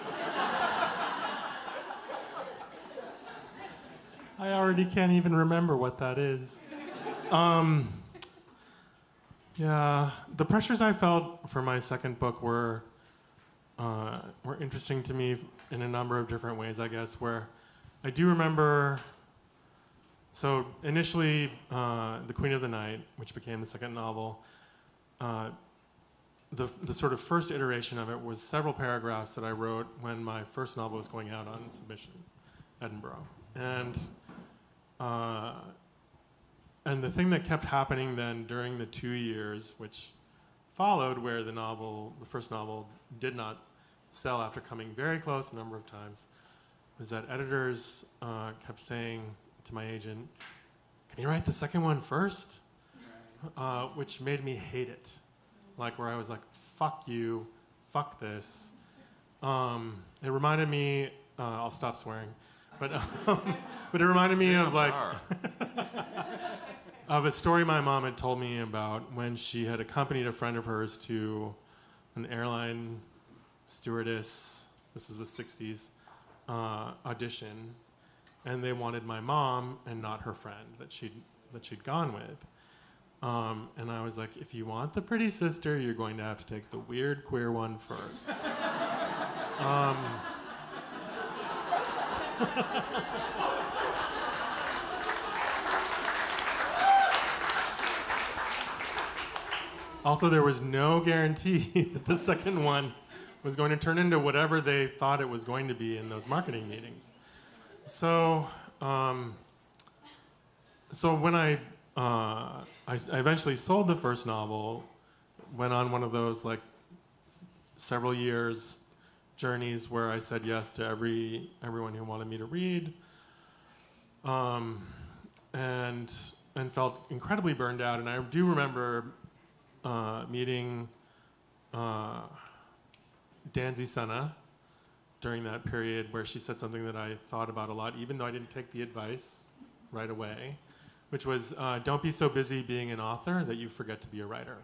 Speaker 3: I already can't even remember what that is. Um, yeah, the pressures I felt for my second book were uh, were interesting to me in a number of different ways, I guess. Where I do remember, so initially, uh, The Queen of the Night, which became the second novel, uh, the the sort of first iteration of it was several paragraphs that I wrote when my first novel was going out on submission, Edinburgh, and. Uh, and the thing that kept happening then during the two years which followed, where the novel, the first novel, did not sell after coming very close a number of times, was that editors uh, kept saying to my agent, "Can you write the second one first?" Uh, which made me hate it. Like where I was like, "Fuck you, fuck this." Um, it reminded me. Uh, I'll stop swearing. But, um, but it reminded me of like of a story my mom had told me about when she had accompanied a friend of hers to an airline stewardess. This was the sixties uh, audition, and they wanted my mom and not her friend that she'd that she'd gone with. Um, and I was like, if you want the pretty sister, you're going to have to take the weird queer one first. um, Also, there was no guarantee that the second one was going to turn into whatever they thought it was going to be in those marketing meetings. So, um, so when I, uh, I, I eventually sold the first novel, went on one of those like several years journeys where I said yes to every everyone who wanted me to read. Um, and and felt incredibly burned out. And I do remember uh, meeting uh, Danzy Senna during that period where she said something that I thought about a lot, even though I didn't take the advice right away, which was, uh, don't be so busy being an author that you forget to be a writer.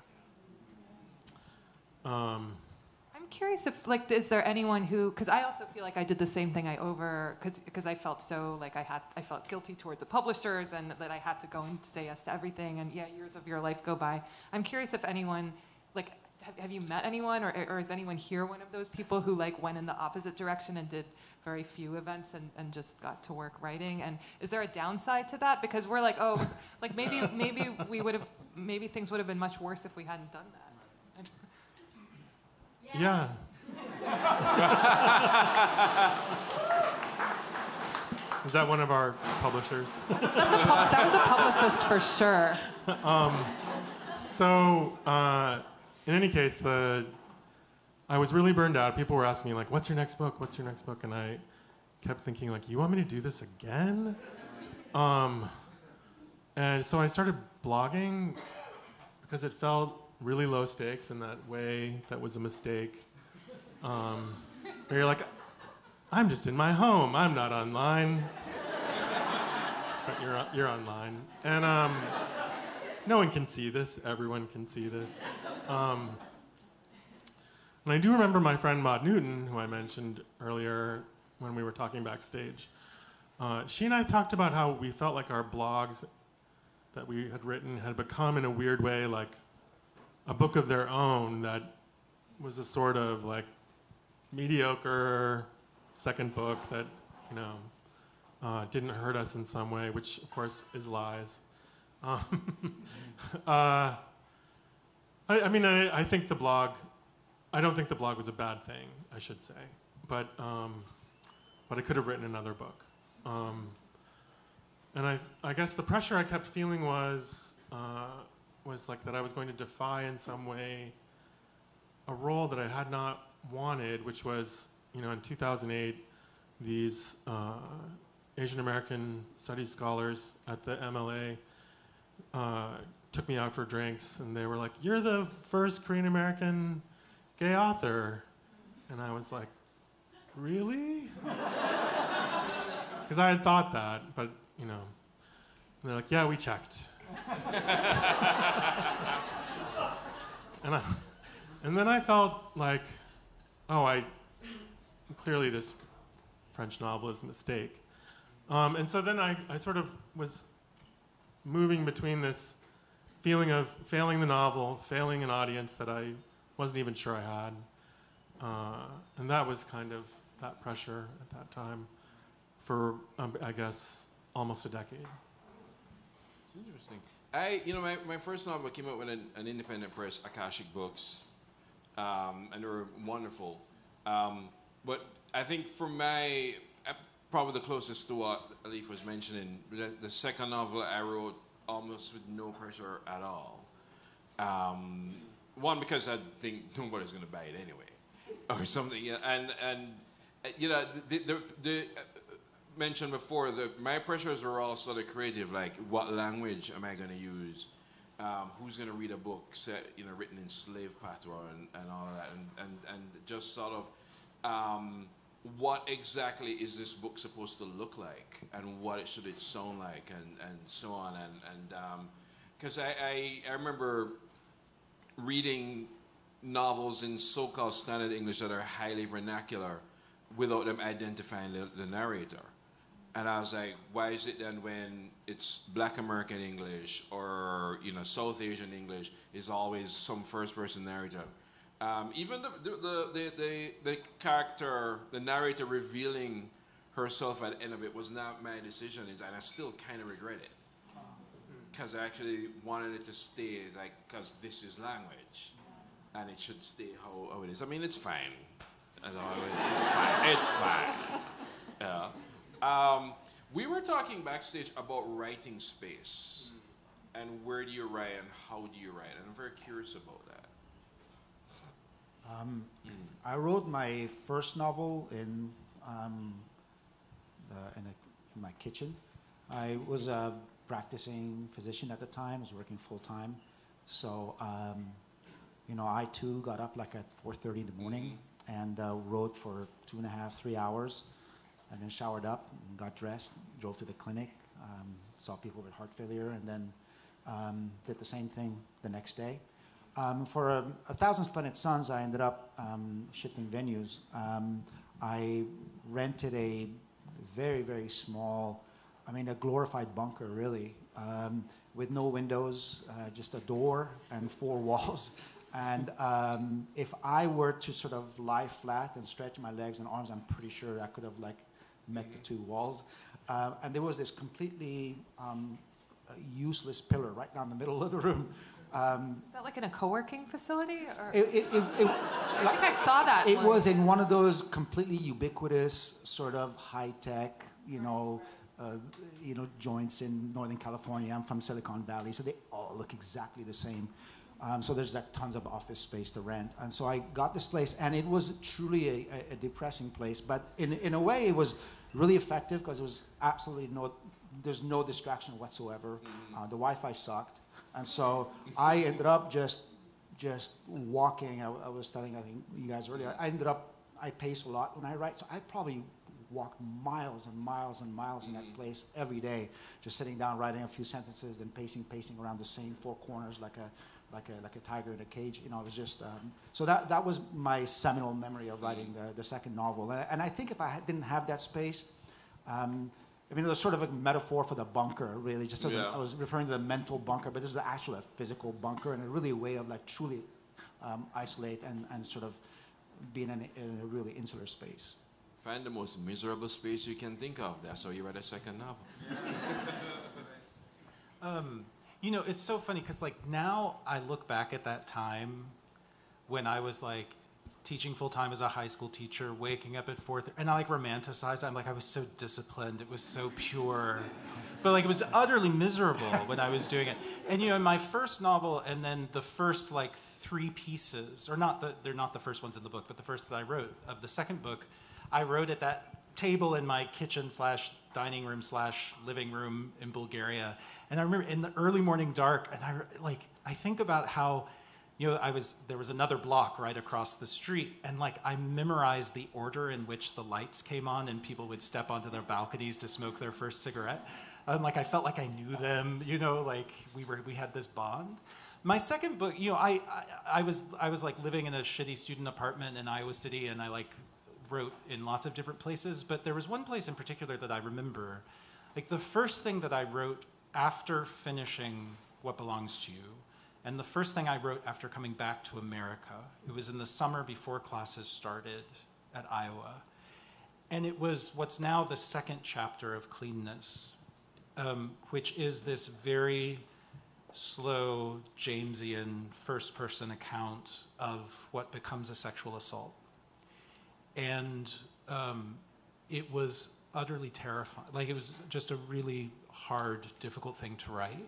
Speaker 3: Um,
Speaker 4: I'm curious if, like, is there anyone who, because I also feel like I did the same thing I over, because because I felt so, like, I had, I felt guilty towards the publishers and that I had to go and say yes to everything, and yeah, years of your life go by. I'm curious if anyone, like, have, have you met anyone, or, or is anyone here one of those people who, like, went in the opposite direction and did very few events and, and just got to work writing? And is there a downside to that? Because we're like, oh, it was, like, maybe, maybe we would have, maybe things would have been much worse if we hadn't done that.
Speaker 3: Yeah. Is that one of our publishers?
Speaker 4: That's a pub- that was a publicist for sure.
Speaker 3: um, so, uh, in any case, the I was really burned out. People were asking me, like, what's your next book? What's your next book? And I kept thinking, like, you want me to do this again? Um, and so I started blogging because it felt really low stakes in that way. That was a mistake. Um, where you're like, I'm just in my home. I'm not online. But you're you're online. And um, no one can see this. Everyone can see this. Um, and I do remember my friend Maud Newton, who I mentioned earlier when we were talking backstage. Uh, she and I talked about how we felt like our blogs that we had written had become, in a weird way, like a book of their own that was a sort of like mediocre second book that, you know, uh, didn't hurt us in some way, which of course is lies. Um, uh, I, I mean, I, I think the blog, I don't think the blog was a bad thing, I should say, but um, but I could have written another book. Um, and I, I guess the pressure I kept feeling was uh, was like that I was going to defy in some way a role that I had not wanted, which was, you know, in two thousand eight, these uh, Asian American studies scholars at the M L A uh, took me out for drinks, and they were like, "You're the first Korean American gay author," and I was like, "Really?" Because I had thought that, but you know, and they're like, "Yeah, we checked." and I, and then I felt like, oh, I clearly this French novel is a mistake. Um, and so then I, I sort of was moving between this feeling of failing the novel, failing an audience that I wasn't even sure I had. Uh, and that was kind of that pressure at that time for, um, I guess, almost a decade.
Speaker 2: It's interesting. I, you know, my, my first novel came out with an, an independent press, Akashic Books, um, and they were wonderful. Um, but I think for my, uh, probably the closest to what Elif was mentioning, the, the second novel I wrote almost with no pressure at all. Um, one, because I think nobody's going to buy it anyway, or something. Yeah, and and uh, you know, the the, the uh, mentioned before that my pressures were all sort of creative, like what language am I going to use? Um, who's going to read a book set, you know, written in slave patois and, and all of that, and, and, and just sort of um, what exactly is this book supposed to look like, and what it should it sound like, and, and so on, and and because um, I, I I remember reading novels in so-called standard English that are highly vernacular without them identifying the, the narrator. And I was like, why is it then when it's Black American English or, you know, South Asian English is always some first-person narrator? Um, even the the, the, the, the character, the narrator revealing herself at the end of it was not my decision, and I still kind of regret it. Because I actually wanted it to stay, like, because this is language, and it should stay how, how it is. I mean, it's fine. It's fine. It's fine. Yeah. Um, we were talking backstage about writing space, and where do you write and how do you write? And I'm very curious about that.
Speaker 6: Um, I wrote my first novel in, um, the, in, a, in my kitchen. I was a practicing physician at the time. I was working full time, so um, you know, I too got up like at four thirty in the morning and uh, wrote for two and a half, three hours. And then showered up, and got dressed, drove to the clinic, um, saw people with heart failure, and then um, did the same thing the next day. Um, for a, a Thousand Splendid Suns, I ended up um, shifting venues. Um, I rented a very, very small, I mean, a glorified bunker, really, um, with no windows, uh, just a door and four walls. And um, if I were to sort of lie flat and stretch my legs and arms, I'm pretty sure I could have, like, met the two walls. Uh, and there was this completely um, useless pillar right down the middle of the room. Um,
Speaker 4: Is that like in a co-working facility? Or?
Speaker 6: It, it, it, it,
Speaker 4: I think I saw that.
Speaker 6: It
Speaker 4: one.
Speaker 6: was in one of those completely ubiquitous, sort of high-tech, you know, uh, you know, joints in Northern California. I'm from Silicon Valley, so they all look exactly the same. Um, so there's like tons of office space to rent. And so I got this place, and it was truly a, a, a depressing place. But in, in a way, it was really effective because it was absolutely no, there's no distraction whatsoever. Mm-hmm. uh, the Wi-Fi sucked. And so I ended up just just walking. I, I was telling, I think, you guys earlier, I ended up, I pace a lot when I write. So I probably walked miles and miles and miles in that place every day, just sitting down, writing a few sentences, then pacing, pacing around the same four corners like a, like a, like a tiger in a cage. You know, it was just, um, so that, that was my seminal memory of writing the, the second novel. And I, and I think if I had, didn't have that space, um, I mean, it was sort of a metaphor for the bunker, really. Just so
Speaker 2: Yeah.
Speaker 6: I was referring to the mental bunker, but this is actually a physical bunker, and a really a way of like truly um, isolate and, and sort of being in a, in a really insular space.
Speaker 2: Find the most miserable space you can think of. That's how you write a second novel.
Speaker 5: Um, you know, it's so funny because like now I look back at that time when I was like teaching full time as a high school teacher, waking up at four, and I like romanticize it. I'm like, I was so disciplined. It was so pure. But like it was utterly miserable when I was doing it. And you know, in my first novel and then the first like three pieces, or not the, they're not the first ones in the book, but the first that I wrote of the second book, I wrote at that table in my kitchen slash dining room slash living room in Bulgaria. And I remember in the early morning dark, and I like, I think about how, you know, I was, there was another block right across the street, and like I memorized the order in which the lights came on and people would step onto their balconies to smoke their first cigarette. And like I felt like I knew them, you know, like we were, we had this bond. My second book, you know, I, I, I was, I was like living in a shitty student apartment in Iowa City, and I like wrote in lots of different places, but there was one place in particular that I remember. Like the first thing that I wrote after finishing What Belongs to You, and the first thing I wrote after coming back to America, it was in the summer before classes started at Iowa. And it was what's now the second chapter of Cleanness, um, which is this very slow Jamesian first-person account of what becomes a sexual assault. And um, it was utterly terrifying. Like it was just a really hard, difficult thing to write.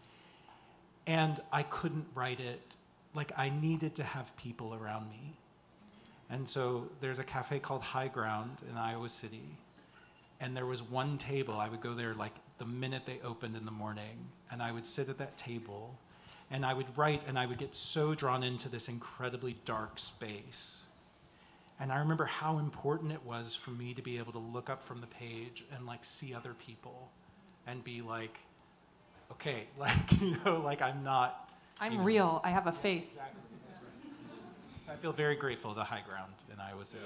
Speaker 5: And I couldn't write it, like I needed to have people around me. And so there's a cafe called High Ground in Iowa City. And there was one table, I would go there like the minute they opened in the morning, and I would sit at that table, and I would write, and I would get so drawn into this incredibly dark space. And I remember how important it was for me to be able to look up from the page and like see other people and be like, okay, like, you know, like I'm not.
Speaker 4: I'm
Speaker 5: you know,
Speaker 4: real. I have a face.
Speaker 5: Exactly. So I feel very grateful to High Ground in Iowa City.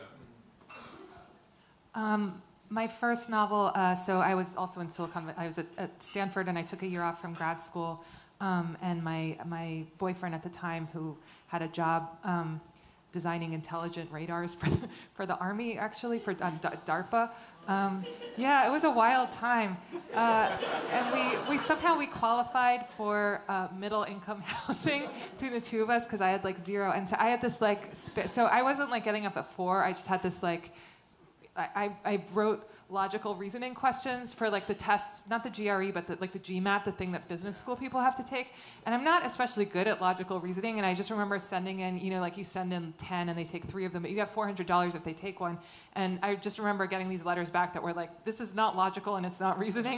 Speaker 4: Um, my first novel, uh, so I was also in Silicon Valley. I was at, at Stanford, and I took a year off from grad school. Um, and my, my boyfriend at the time, who had a job um, designing intelligent radars for the, for the Army, actually, for uh, D- DARPA. Um, yeah, it was a wild time. Uh, and we, we somehow we qualified for uh, middle income housing through the two of us, because I had like zero. And so I had this like, sp- so I wasn't like getting up at four. I just had this like, I, I wrote logical reasoning questions for like the test, not the G R E, but the, like the GMAT, the thing that business school people have to take. And I'm not especially good at logical reasoning. And I just remember sending in, you know, like you send in ten and they take three of them, but you get four hundred dollars if they take one. And I just remember getting these letters back that were like, this is not logical and it's not reasoning.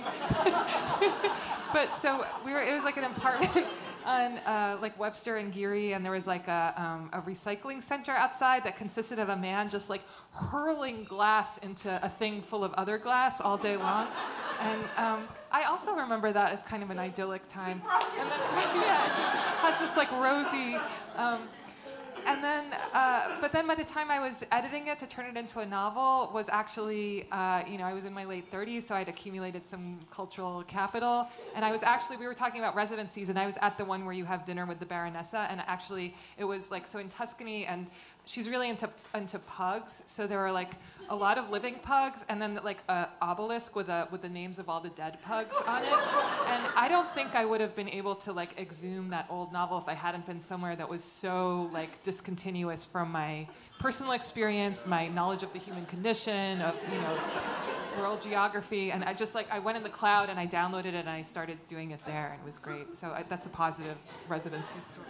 Speaker 4: But so we were, it was like an apartment on uh, like Webster and Geary, and there was like a, um, a recycling center outside that consisted of a man just like hurling glass into a thing full of other glass all day long. And um, I also remember that as kind of an idyllic time. And then, yeah, it just has this like rosy, um, and then, uh, but then by the time I was editing it to turn it into a novel was actually, uh, you know, I was in my late thirties, so I'd accumulated some cultural capital. And I was actually, we were talking about residencies, and I was at the one where you have dinner with the Baronessa, and actually it was like, so in Tuscany, and she's really into into pugs, so there were like a lot of living pugs, and then like a obelisk with a with the names of all the dead pugs on it. And I don't think I would have been able to like exhume that old novel if I hadn't been somewhere that was so like discontinuous from my personal experience, my knowledge of the human condition, of you know world geography, and I just like I went in the cloud and I downloaded it and I started doing it there, and it was great. So I, that's a positive residency story.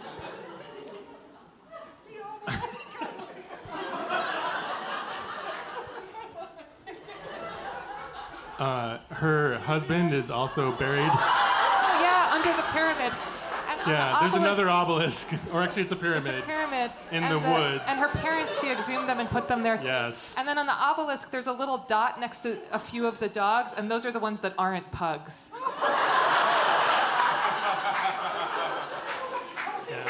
Speaker 3: Uh, her husband is also buried.
Speaker 4: Oh, yeah, under the pyramid. And
Speaker 3: Yeah,
Speaker 4: the
Speaker 3: there's
Speaker 4: obelisk-
Speaker 3: another obelisk, or actually it's a pyramid.
Speaker 4: It's a pyramid.
Speaker 3: In
Speaker 4: and
Speaker 3: the woods.
Speaker 4: And her parents, she exhumed them and put them there. Too.
Speaker 3: Yes.
Speaker 4: And then on the obelisk, there's a little dot next to a few of the dogs, and those are the ones that aren't pugs.
Speaker 3: Yeah.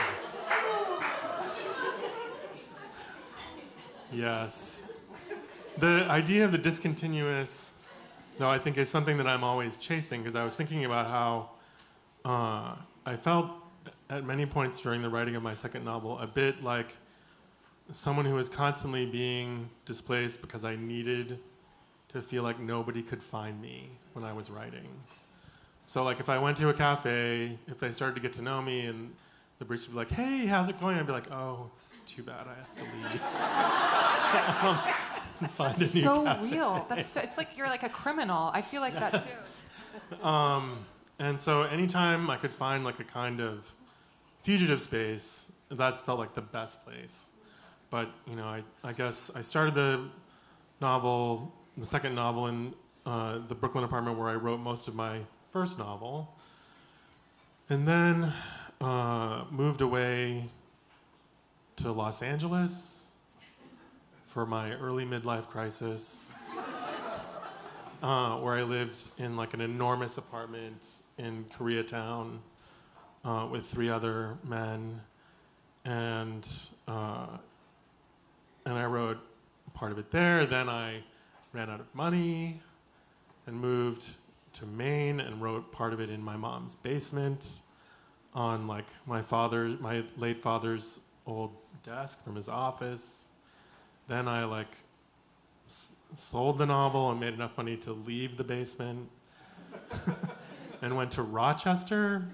Speaker 3: Yes. The idea of the discontinuous, though, I think is something that I'm always chasing, because I was thinking about how uh, I felt at many points during the writing of my second novel a bit like someone who was constantly being displaced because I needed to feel like nobody could find me when I was writing. So like if I went to a cafe, if they started to get to know me and the barista would be like, hey, how's it going? I'd be like, oh, it's too bad, I have to leave. um, find
Speaker 4: That's
Speaker 3: a new
Speaker 4: so
Speaker 3: cafe.
Speaker 4: real. That's so, it's like you're like a criminal. I feel like that too.
Speaker 3: Um, and so anytime I could find like a kind of fugitive space, that felt like the best place. But, you know, I, I guess I started the novel, the second novel in uh, the Brooklyn apartment where I wrote most of my first novel. And then uh, moved away to Los Angeles for my early midlife crisis, uh, where I lived in like an enormous apartment in Koreatown uh, with three other men. And uh, and I wrote part of it there. Then I ran out of money and moved to Maine and wrote part of it in my mom's basement on like my father, my late father's old desk from his office. Then I like s- sold the novel and made enough money to leave the basement and went to Rochester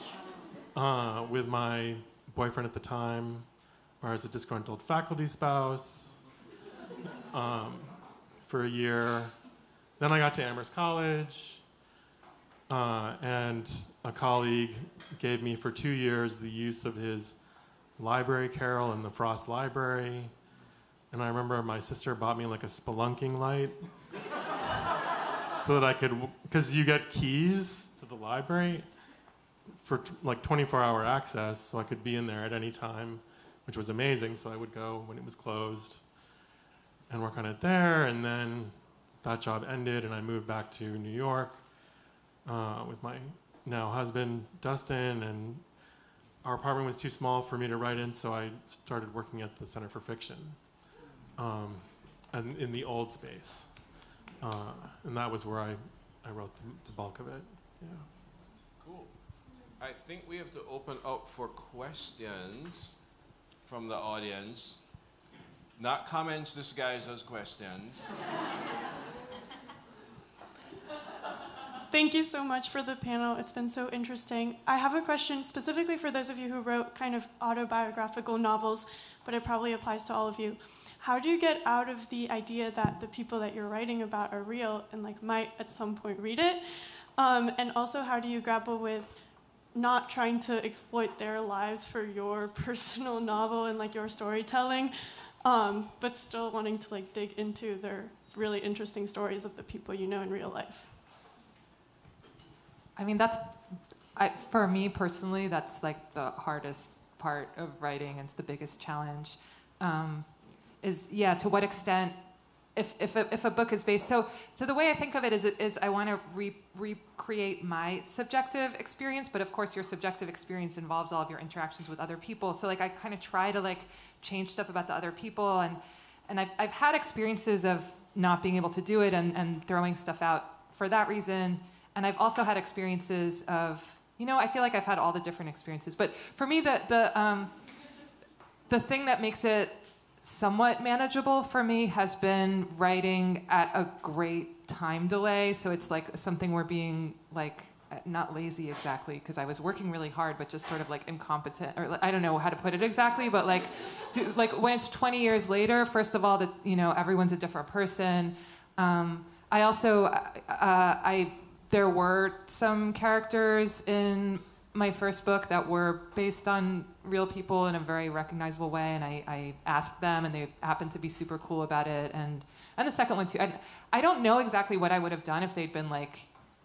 Speaker 3: uh, with my boyfriend at the time, where I was a disgruntled faculty spouse um, for a year. Then I got to Amherst College, uh, and a colleague gave me for two years the use of his library carrel in the Frost Library. And I remember my sister bought me like a spelunking light so that I could, because you get keys to the library for t- like twenty-four hour access, so I could be in there at any time, which was amazing. So I would go when it was closed and work on it there. And then that job ended, and I moved back to New York uh, with my now husband, Dustin. And our apartment was too small for me to write in, so I started working at the Center for Fiction, um, and in the old space. Uh, and that was where I, I wrote the, the bulk of it. Yeah.
Speaker 2: Cool. I think we have to open up for questions from the audience. Not comments disguised as questions.
Speaker 7: Thank you so much for the panel. It's been so interesting. I have a question specifically for those of you who wrote kind of autobiographical novels, but it probably applies to all of you. How do you get out of the idea that the people that you're writing about are real and like might at some point read it? Um, and also, how do you grapple with not trying to exploit their lives for your personal novel and like your storytelling, um, but still wanting to like dig into their really interesting stories of the people you know in real life?
Speaker 4: I mean, that's, I, for me personally, that's like the hardest part of writing, and it's the biggest challenge. Um, is, yeah, to what extent, if, if, a, if a book is based, so, so the way I think of it is, is I want to re, recreate my subjective experience, but of course your subjective experience involves all of your interactions with other people. So like I kind of try to like change stuff about the other people, and, and I've, I've had experiences of not being able to do it and, and throwing stuff out for that reason. And I've also had experiences of, you know, I feel like I've had all the different experiences. But for me, the the um, the thing that makes it somewhat manageable for me has been writing at a great time delay. So it's like something where being like, not lazy exactly, because I was working really hard, but just sort of like incompetent, or I don't know how to put it exactly, but like, do, like when it's twenty years later, first of all, that, you know, everyone's a different person. Um, I also, uh, I, there were some characters in my first book that were based on real people in a very recognizable way, and I, I asked them, and they happened to be super cool about it. And and the second one too. I, I don't know exactly what I would have done if they'd been like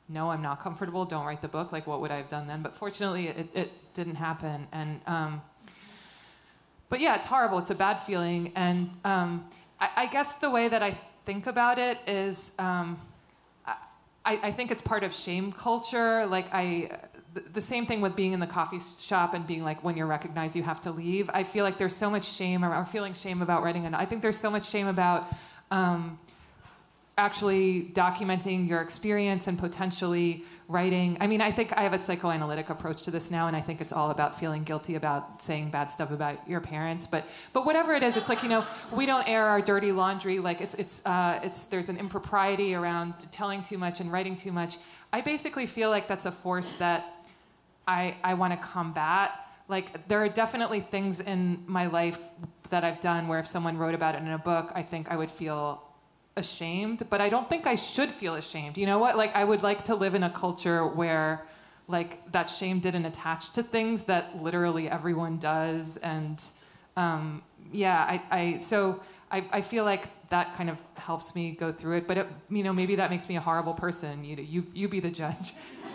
Speaker 4: no, I'm not comfortable, don't write the book, like what would I have done then? But fortunately, it, it didn't happen. And um, but yeah, it's horrible. It's a bad feeling. And um, I, I guess the way that I think about it is, um, I, I think it's part of shame culture. Like I, the, the same thing with being in the coffee shop and being like, when you're recognized, you have to leave. I feel like there's so much shame, or feeling shame about writing. And I think there's so much shame about um, actually documenting your experience and potentially writing. I mean, I think I have a psychoanalytic approach to this now, and I think it's all about feeling guilty about saying bad stuff about your parents. But but whatever it is, it's like, you know, we don't air our dirty laundry. Like it's it's uh, it's there's an impropriety around telling too much and writing too much. I basically feel like that's a force that I I want to combat. Like there are definitely things in my life that I've done where if someone wrote about it in a book, I think I would feel ashamed, but I don't think I should feel ashamed. You know what? Like I would like to live in a culture where like that shame didn't attach to things that literally everyone does. And um, yeah, I, I so I, I feel like that kind of helps me go through it. But it, you know, maybe that makes me a horrible person. You you you be the judge.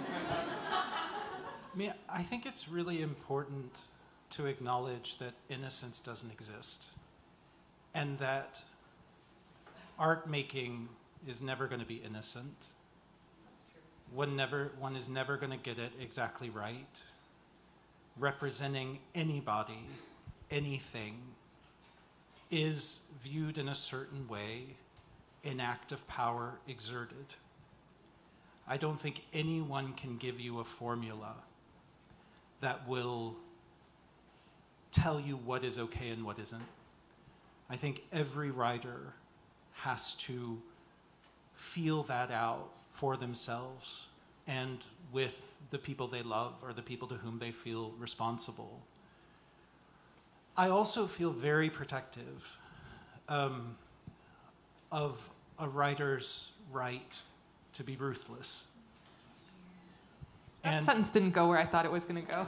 Speaker 5: I mean, I think it's really important to acknowledge that innocence doesn't exist, and that art making is never going to be innocent. One never, one is never going to get it exactly right. Representing anybody, anything, is viewed in a certain way, an act of power exerted. I don't think anyone can give you a formula that will tell you what is okay and what isn't. I think every writer has to feel that out for themselves and with the people they love or the people to whom they feel responsible. I also feel very protective um, of a writer's right to be ruthless.
Speaker 4: That
Speaker 5: And
Speaker 4: sentence didn't go where I thought it was going to go.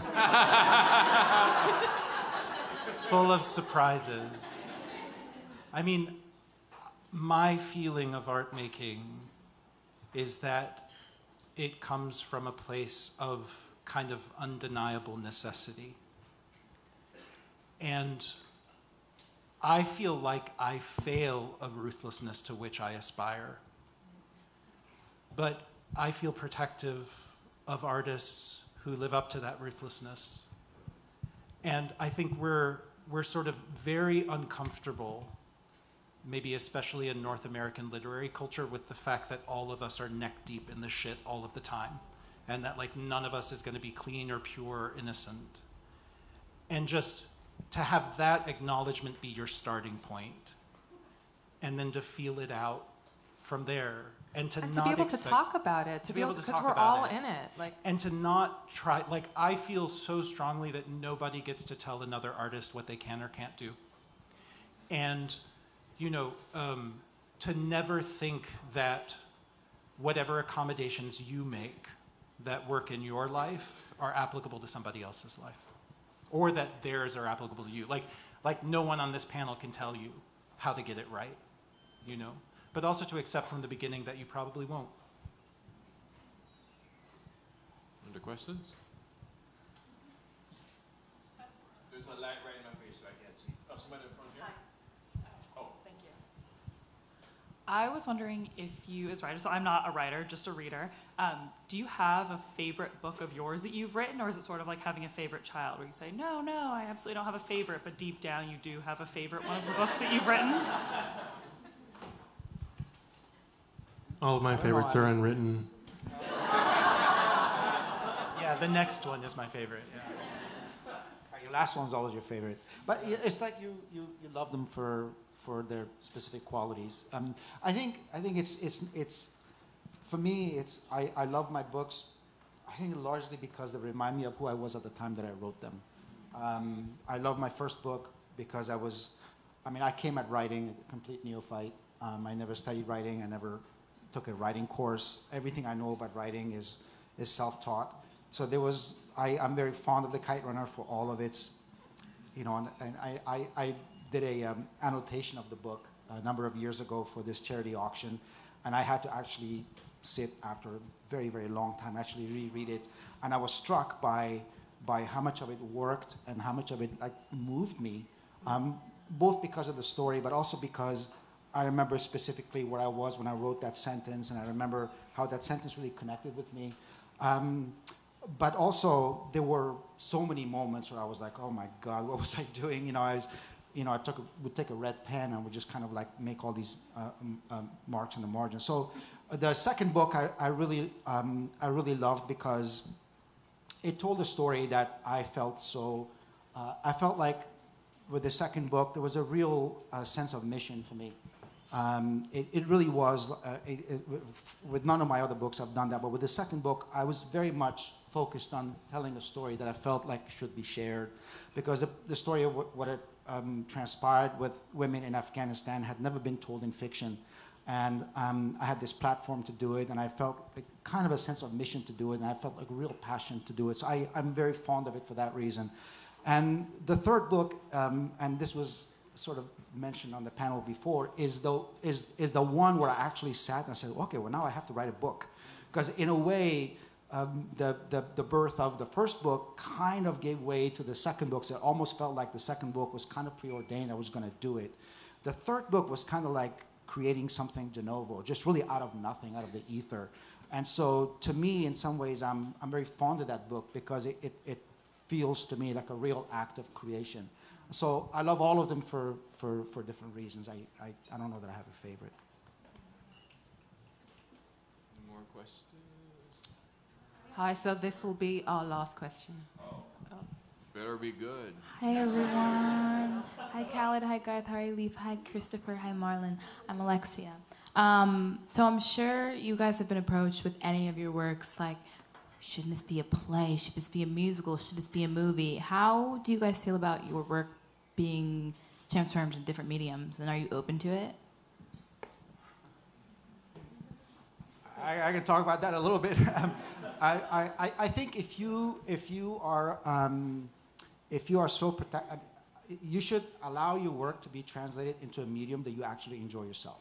Speaker 5: full of surprises. I mean, my feeling of art making is that it comes from a place of kind of undeniable necessity. And I feel like I fail a ruthlessness to which I aspire. But I feel protective of artists who live up to that ruthlessness. And I think we're, we're sort of very uncomfortable, maybe especially in North American literary culture, with the fact that all of us are neck deep in the shit all of the time, and that like none of us is going to be clean or pure or innocent. And just to have that acknowledgement be your starting point, and then to feel it out from there, and to
Speaker 4: And
Speaker 5: not
Speaker 4: to be able
Speaker 5: expect,
Speaker 4: to talk about it, to,
Speaker 5: to
Speaker 4: be
Speaker 5: be
Speaker 4: able
Speaker 5: able to
Speaker 4: because
Speaker 5: talk
Speaker 4: we're
Speaker 5: about
Speaker 4: all
Speaker 5: it.
Speaker 4: in it. Like,
Speaker 5: and to not try, like I feel so strongly that nobody gets to tell another artist what they can or can't do. And, you know, um, to never think that whatever accommodations you make that work in your life are applicable to somebody else's life, or that theirs are applicable to you. Like, like no one on this panel can tell you how to get it right, you know? But also to accept from the beginning that you probably won't.
Speaker 2: Other questions? There's a light right in my face, so I can't see. Oh, somebody in front here? Oh.
Speaker 8: Thank you. I was wondering if you, as a writer, so I'm not a writer, just a reader, um, do you have a favorite book of yours that you've written, or is it sort of like having a favorite child, where you say, no, no, I absolutely don't have a favorite, but deep down you do have a favorite one of the books that you've written?
Speaker 3: All of my favorites are unwritten.
Speaker 5: Yeah, the next one is my favorite. Yeah.
Speaker 6: Your last one's always your favorite, but it's like you you, you love them for for their specific qualities. Um, I think I think it's it's it's for me it's I, I love my books. I think largely because they remind me of who I was at the time that I wrote them. Um, I love my first book because I was, I mean, I came at writing a complete neophyte. Um, I never studied writing. I never took a writing course. Everything I know about writing is is self-taught. So there was, I, I'm very fond of The Kite Runner for all of its, you know, and, and I, I, I did a um, annotation of the book a number of years ago for this charity auction, and I had to actually sit after a very, very long time, actually reread it. And I was struck by, by how much of it worked and how much of it like moved me, um, both because of the story, but also because I remember specifically where I was when I wrote that sentence, and I remember how that sentence really connected with me. Um, but also, there were so many moments where I was like, oh my God, what was I doing? You know, I was, you know, I took a, would take a red pen and would just kind of like make all these uh, um, um, marks in the margin. So uh, the second book I, I really um, I really loved because it told a story that I felt so, uh, I felt like with the second book, there was a real uh, sense of mission for me. Um, it, it really was, uh, it, it, with none of my other books I've done that, but with the second book, I was very much focused on telling a story that I felt like should be shared. Because the, the story of what, what it um, transpired with women in Afghanistan had never been told in fiction. And um, I had this platform to do it, and I felt like kind of a sense of mission to do it, and I felt like a real passion to do it. So I, I'm very fond of it for that reason. And the third book, um, and this was sort of mentioned on the panel before, is the, is, is the one where I actually sat and I said, okay, well, now I have to write a book. Because in a way, um, the, the, the birth of the first book kind of gave way to the second book. So it almost felt like the second book was kind of preordained. I was going to do it. The third book was kind of like creating something de novo, just really out of nothing, out of the ether. And so to me, in some ways, I'm, I'm very fond of that book because it, it, it feels to me like a real act of creation. So I love all of them for, for, for different reasons. I, I, I don't know that I have a favorite.
Speaker 2: More questions?
Speaker 9: Hi, so this will be our last question.
Speaker 2: Oh. Oh. Better be good.
Speaker 10: Hi, everyone. Hi, Khaled. Hi, Garth. Hi, Elif. Hi, Christopher. Hi, Marlon. I'm Alexia. Um, so I'm sure you guys have been approached with any of your works, like, shouldn't this be a play? Should this be a musical? Should this be a movie? How do you guys feel about your work being transformed into different mediums, and are you open to it?
Speaker 6: I, I can talk about that a little bit. um, I, I, I think if you if you are um, if you are so protect, you should allow your work to be translated into a medium that you actually enjoy yourself.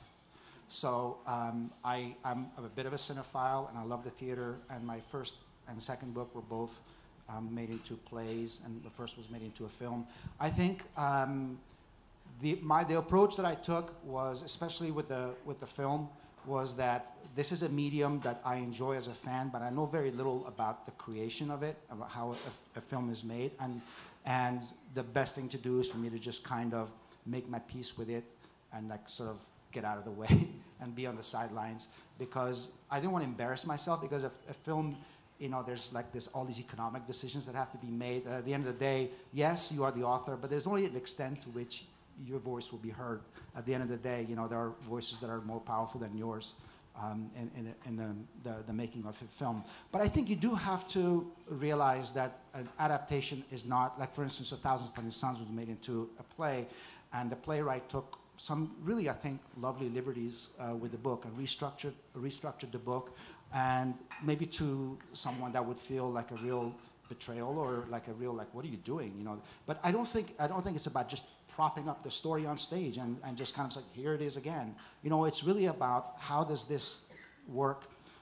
Speaker 6: So um, I, I'm a bit of a cinephile, and I love the theater. And my first and second book were both um, made into plays, and the first was made into a film. I think um, the my the approach that I took was, especially with the with the film, was that this is a medium that I enjoy as a fan, but I know very little about the creation of it, about how a, a film is made, and and the best thing to do is for me to just kind of make my peace with it, and like sort of get out of the way and be on the sidelines, because I didn't want to embarrass myself, because a, a film, you know, there's like this, all these economic decisions that have to be made. Uh, at the end of the day, yes, you are the author, but there's only an extent to which your voice will be heard. At the end of the day, you know, there are voices that are more powerful than yours um, in, in, the, in the, the, the making of a film. But I think you do have to realize that an adaptation is not, like for instance, A Thousand Splendid Suns was made into a play, and the playwright took some really, I think, lovely liberties uh, with the book and restructured, restructured the book, and maybe to someone that would feel like a real betrayal or like a real, like, what are you doing, you know? But I don't think, I don't think it's about just propping up the story on stage and, and just kind of like, here it is again. You know, it's really about how does this work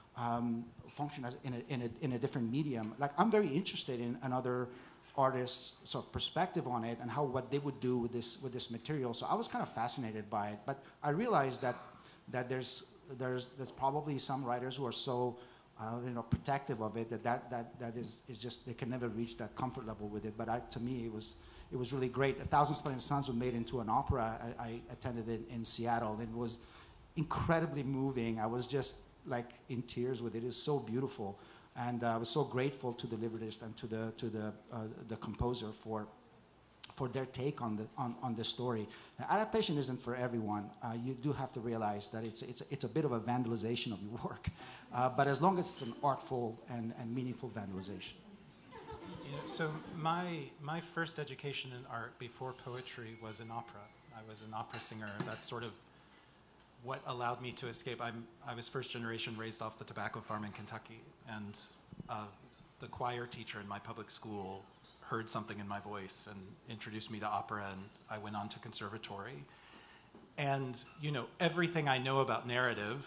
Speaker 6: um, function as in, a, in, a, in a different medium. Like, I'm very interested in another artists' sort of perspective on it and how what they would do with this with this material. So I was kind of fascinated by it, but I realized that that there's there's there's probably some writers who are so uh, you know protective of it that that that that is is just, they can never reach that comfort level with it. But I, to me, it was it was really great. A Thousand Splendid Suns was made into an opera. I, I attended it in Seattle, and it was incredibly moving. I was just like in tears with it. It was so beautiful. And uh, I was so grateful to the librettist and to the to the uh, the composer for for their take on the on, on the story. Now, adaptation isn't for everyone. Uh, you do have to realize that it's it's it's a bit of a vandalization of your work, uh, but as long as it's an artful and, and meaningful vandalization.
Speaker 5: You know, so my my first education in art before poetry was in opera. I was an opera singer. That's sort of what allowed me to escape. I'm, I was first generation raised off the tobacco farm in Kentucky, and uh, the choir teacher in my public school heard something in my voice and introduced me to opera, and I went on to conservatory. And, you know, everything I know about narrative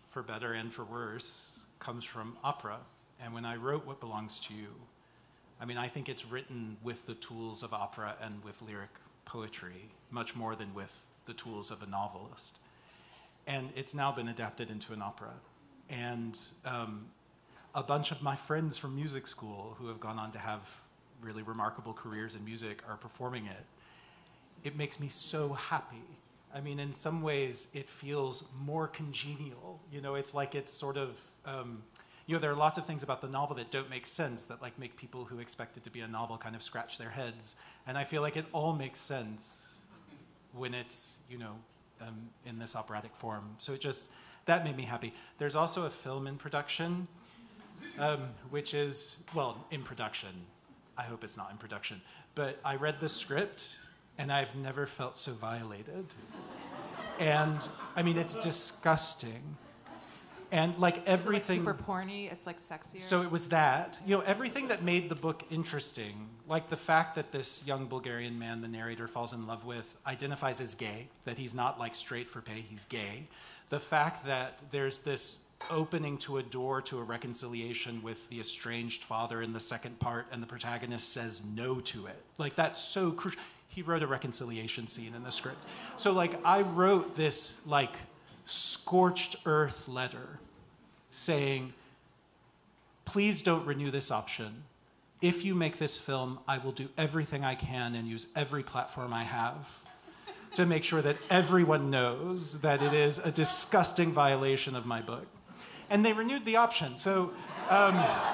Speaker 5: for better and for worse, comes from opera. And when I wrote What Belongs to You, I mean, I think it's written with the tools of opera and with lyric poetry, much more than with the tools of a novelist. And it's now been adapted into an opera. And um, a bunch of my friends from music school who have gone on to have really remarkable careers in music are performing it. It makes me so happy. I mean, in some ways, it feels more congenial. You know, it's like it's sort of, um, you know, there are lots of things about the novel that don't make sense, that like make people who expect it to be a novel kind of scratch their heads. And I feel like it all makes sense when it's, you know, um, in this operatic form. So it just, that made me happy. There's also a film in production, um, which is, well, in production. I hope it's not in production. But I read the script, and I've never felt so violated. And, I mean, it's disgusting. And, like, everything...
Speaker 4: Is it, like, super porny? It's, like, sexier?
Speaker 5: So it was that. You know, everything that made the book interesting, like the fact that this young Bulgarian man the narrator falls in love with identifies as gay, that he's not, like, straight for pay, he's gay. The fact that there's this opening to a door to a reconciliation with the estranged father in the second part, and the protagonist says no to it. Like, that's so crucial. He wrote a reconciliation scene in the script. So, like, I wrote this, like, scorched earth letter saying, please don't renew this option. If you make this film, I will do everything I can and use every platform I have to make sure that everyone knows that it is a disgusting violation of my book. And they renewed the option. So, um,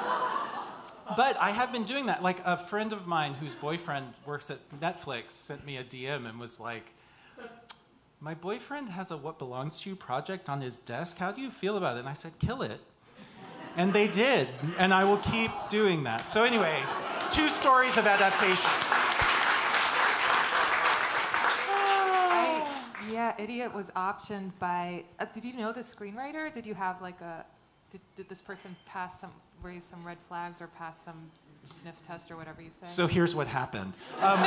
Speaker 5: but I have been doing that. Like, a friend of mine whose boyfriend works at Netflix sent me a D M and was like, my boyfriend has a What Belongs to You project on his desk. How do you feel about it? And I said, kill it. And they did. And I will keep doing that. So anyway, two stories of adaptation.
Speaker 4: Yeah, Idiot was optioned by, uh, did you know the screenwriter? Did you have like a, did, did this person pass some, raise some red flags or pass some sniff test or whatever you say?
Speaker 5: So here's what happened. Um,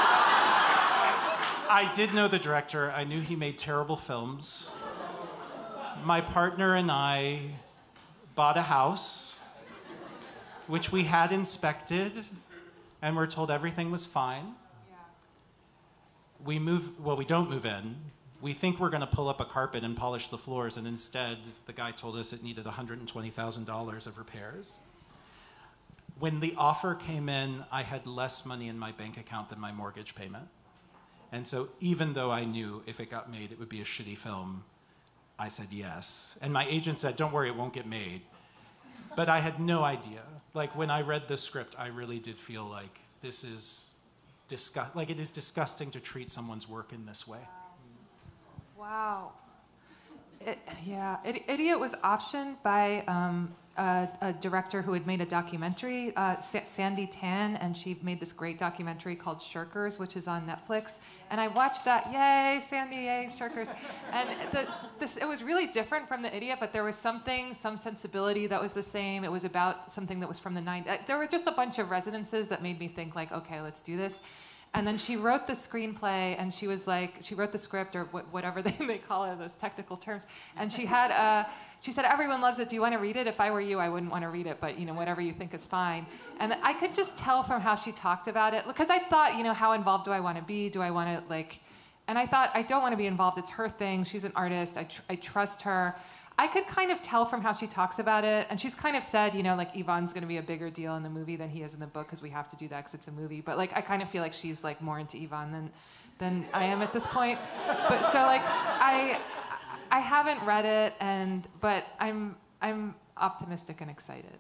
Speaker 5: I did know the director. I knew he made terrible films. My partner and I bought a house, which we had inspected, and were told everything was fine. We move, well, we don't move in. We think we're going to pull up a carpet and polish the floors, and instead, the guy told us it needed one hundred twenty thousand dollars of repairs. When the offer came in, I had less money in my bank account than my mortgage payment. And so even though I knew if it got made, it would be a shitty film, I said yes. And my agent said, don't worry, it won't get made. But I had no idea. Like, when I read the script, I really did feel like this is disgust, like it is disgusting to treat someone's work in this way.
Speaker 4: Wow. It, yeah, it, Idiot was optioned by um, a, a director who had made a documentary, uh, Sa- Sandy Tan, and she made this great documentary called Shirkers, which is on Netflix. And I watched that. Yay, Sandy, yay, Shirkers. And the, this, it was really different from The Idiot, but there was something, some sensibility that was the same. It was about something that was from the nineties. There were just a bunch of resonances that made me think, like, okay, let's do this. And then she wrote the screenplay, and she was like, she wrote the script, or wh- whatever they, they call it, those technical terms. And she had, uh, she said, everyone loves it. Do you want to read it? If I were you, I wouldn't want to read it, but you know, whatever you think is fine. And I could just tell from how she talked about it, because I thought, you know, how involved do I want to be? Do I want to like? And I thought, I don't want to be involved. It's her thing. She's an artist. I, tr- I trust her. I could kind of tell from how she talks about it, and she's kind of said, you know, like, Yvonne's going to be a bigger deal in the movie than he is in the book, because we have to do that because it's a movie. But like, I kind of feel like she's like more into Yvonne than than I am at this point. But so like, I I haven't read it, and but I'm I'm optimistic and excited.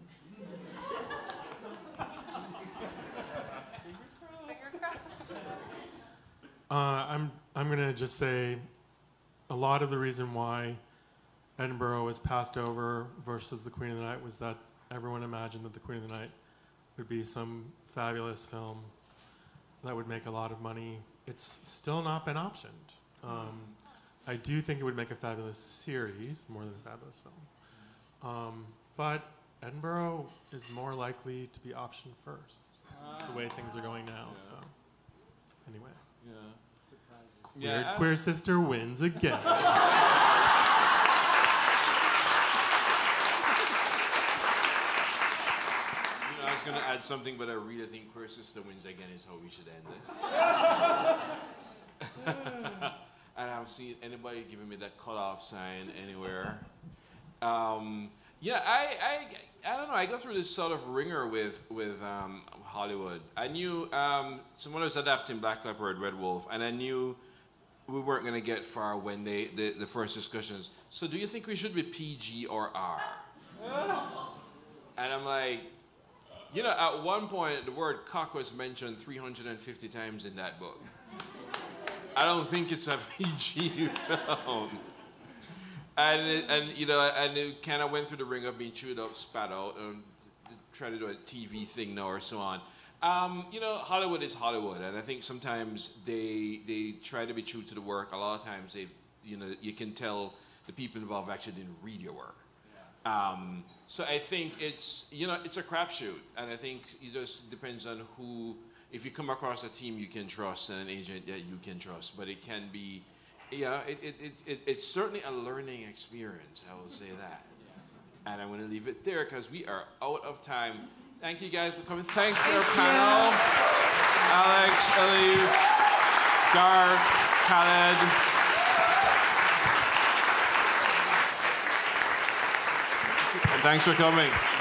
Speaker 4: Fingers crossed.
Speaker 3: Uh, I'm I'm gonna just say, a lot of the reason why Edinburgh was passed over versus The Queen of the Night was that everyone imagined that The Queen of the Night would be some fabulous film that would make a lot of money. It's still not been optioned. Um, I do think it would make a fabulous series, more than a fabulous film. Um, but Edinburgh is more likely to be optioned first, the way things are going now.
Speaker 2: Yeah.
Speaker 3: So, anyway.
Speaker 2: Yeah.
Speaker 3: Queer,
Speaker 2: Yeah,
Speaker 3: Queer Sister wins again.
Speaker 2: something, but I really think queer sister wins again is how we should end this. And I haven't seen anybody giving me that cutoff sign anywhere. Um, yeah, I, I, I don't know. I go through this sort of ringer with with um, Hollywood. I knew um, someone was adapting Black Leopard, Red Wolf, and I knew we weren't going to get far when they the, the first discussions. So, do you think we should be P G or R? And I'm like, you know, at one point the word cock was mentioned three hundred fifty times in that book. I don't think it's a P G film. And, it, and you know, and it kind of went through the ring of being chewed up, spat out, and trying to do a T V thing now or so on. Um, you know, Hollywood is Hollywood, and I think sometimes they they try to be true to the work. A lot of times they, you know, you can tell the people involved actually didn't read your work. Yeah. Um, so I think it's, you know, it's a crapshoot, and I think it just depends on who. If you come across a team you can trust and an agent that you can trust, but it can be, yeah, it, it, it, it, it's certainly a learning experience, I will say that. And I'm going to leave it there because we are out of time. Thank you guys for coming. Thank our panel, Alex, Elif, Garth, Khaled. And thanks for coming.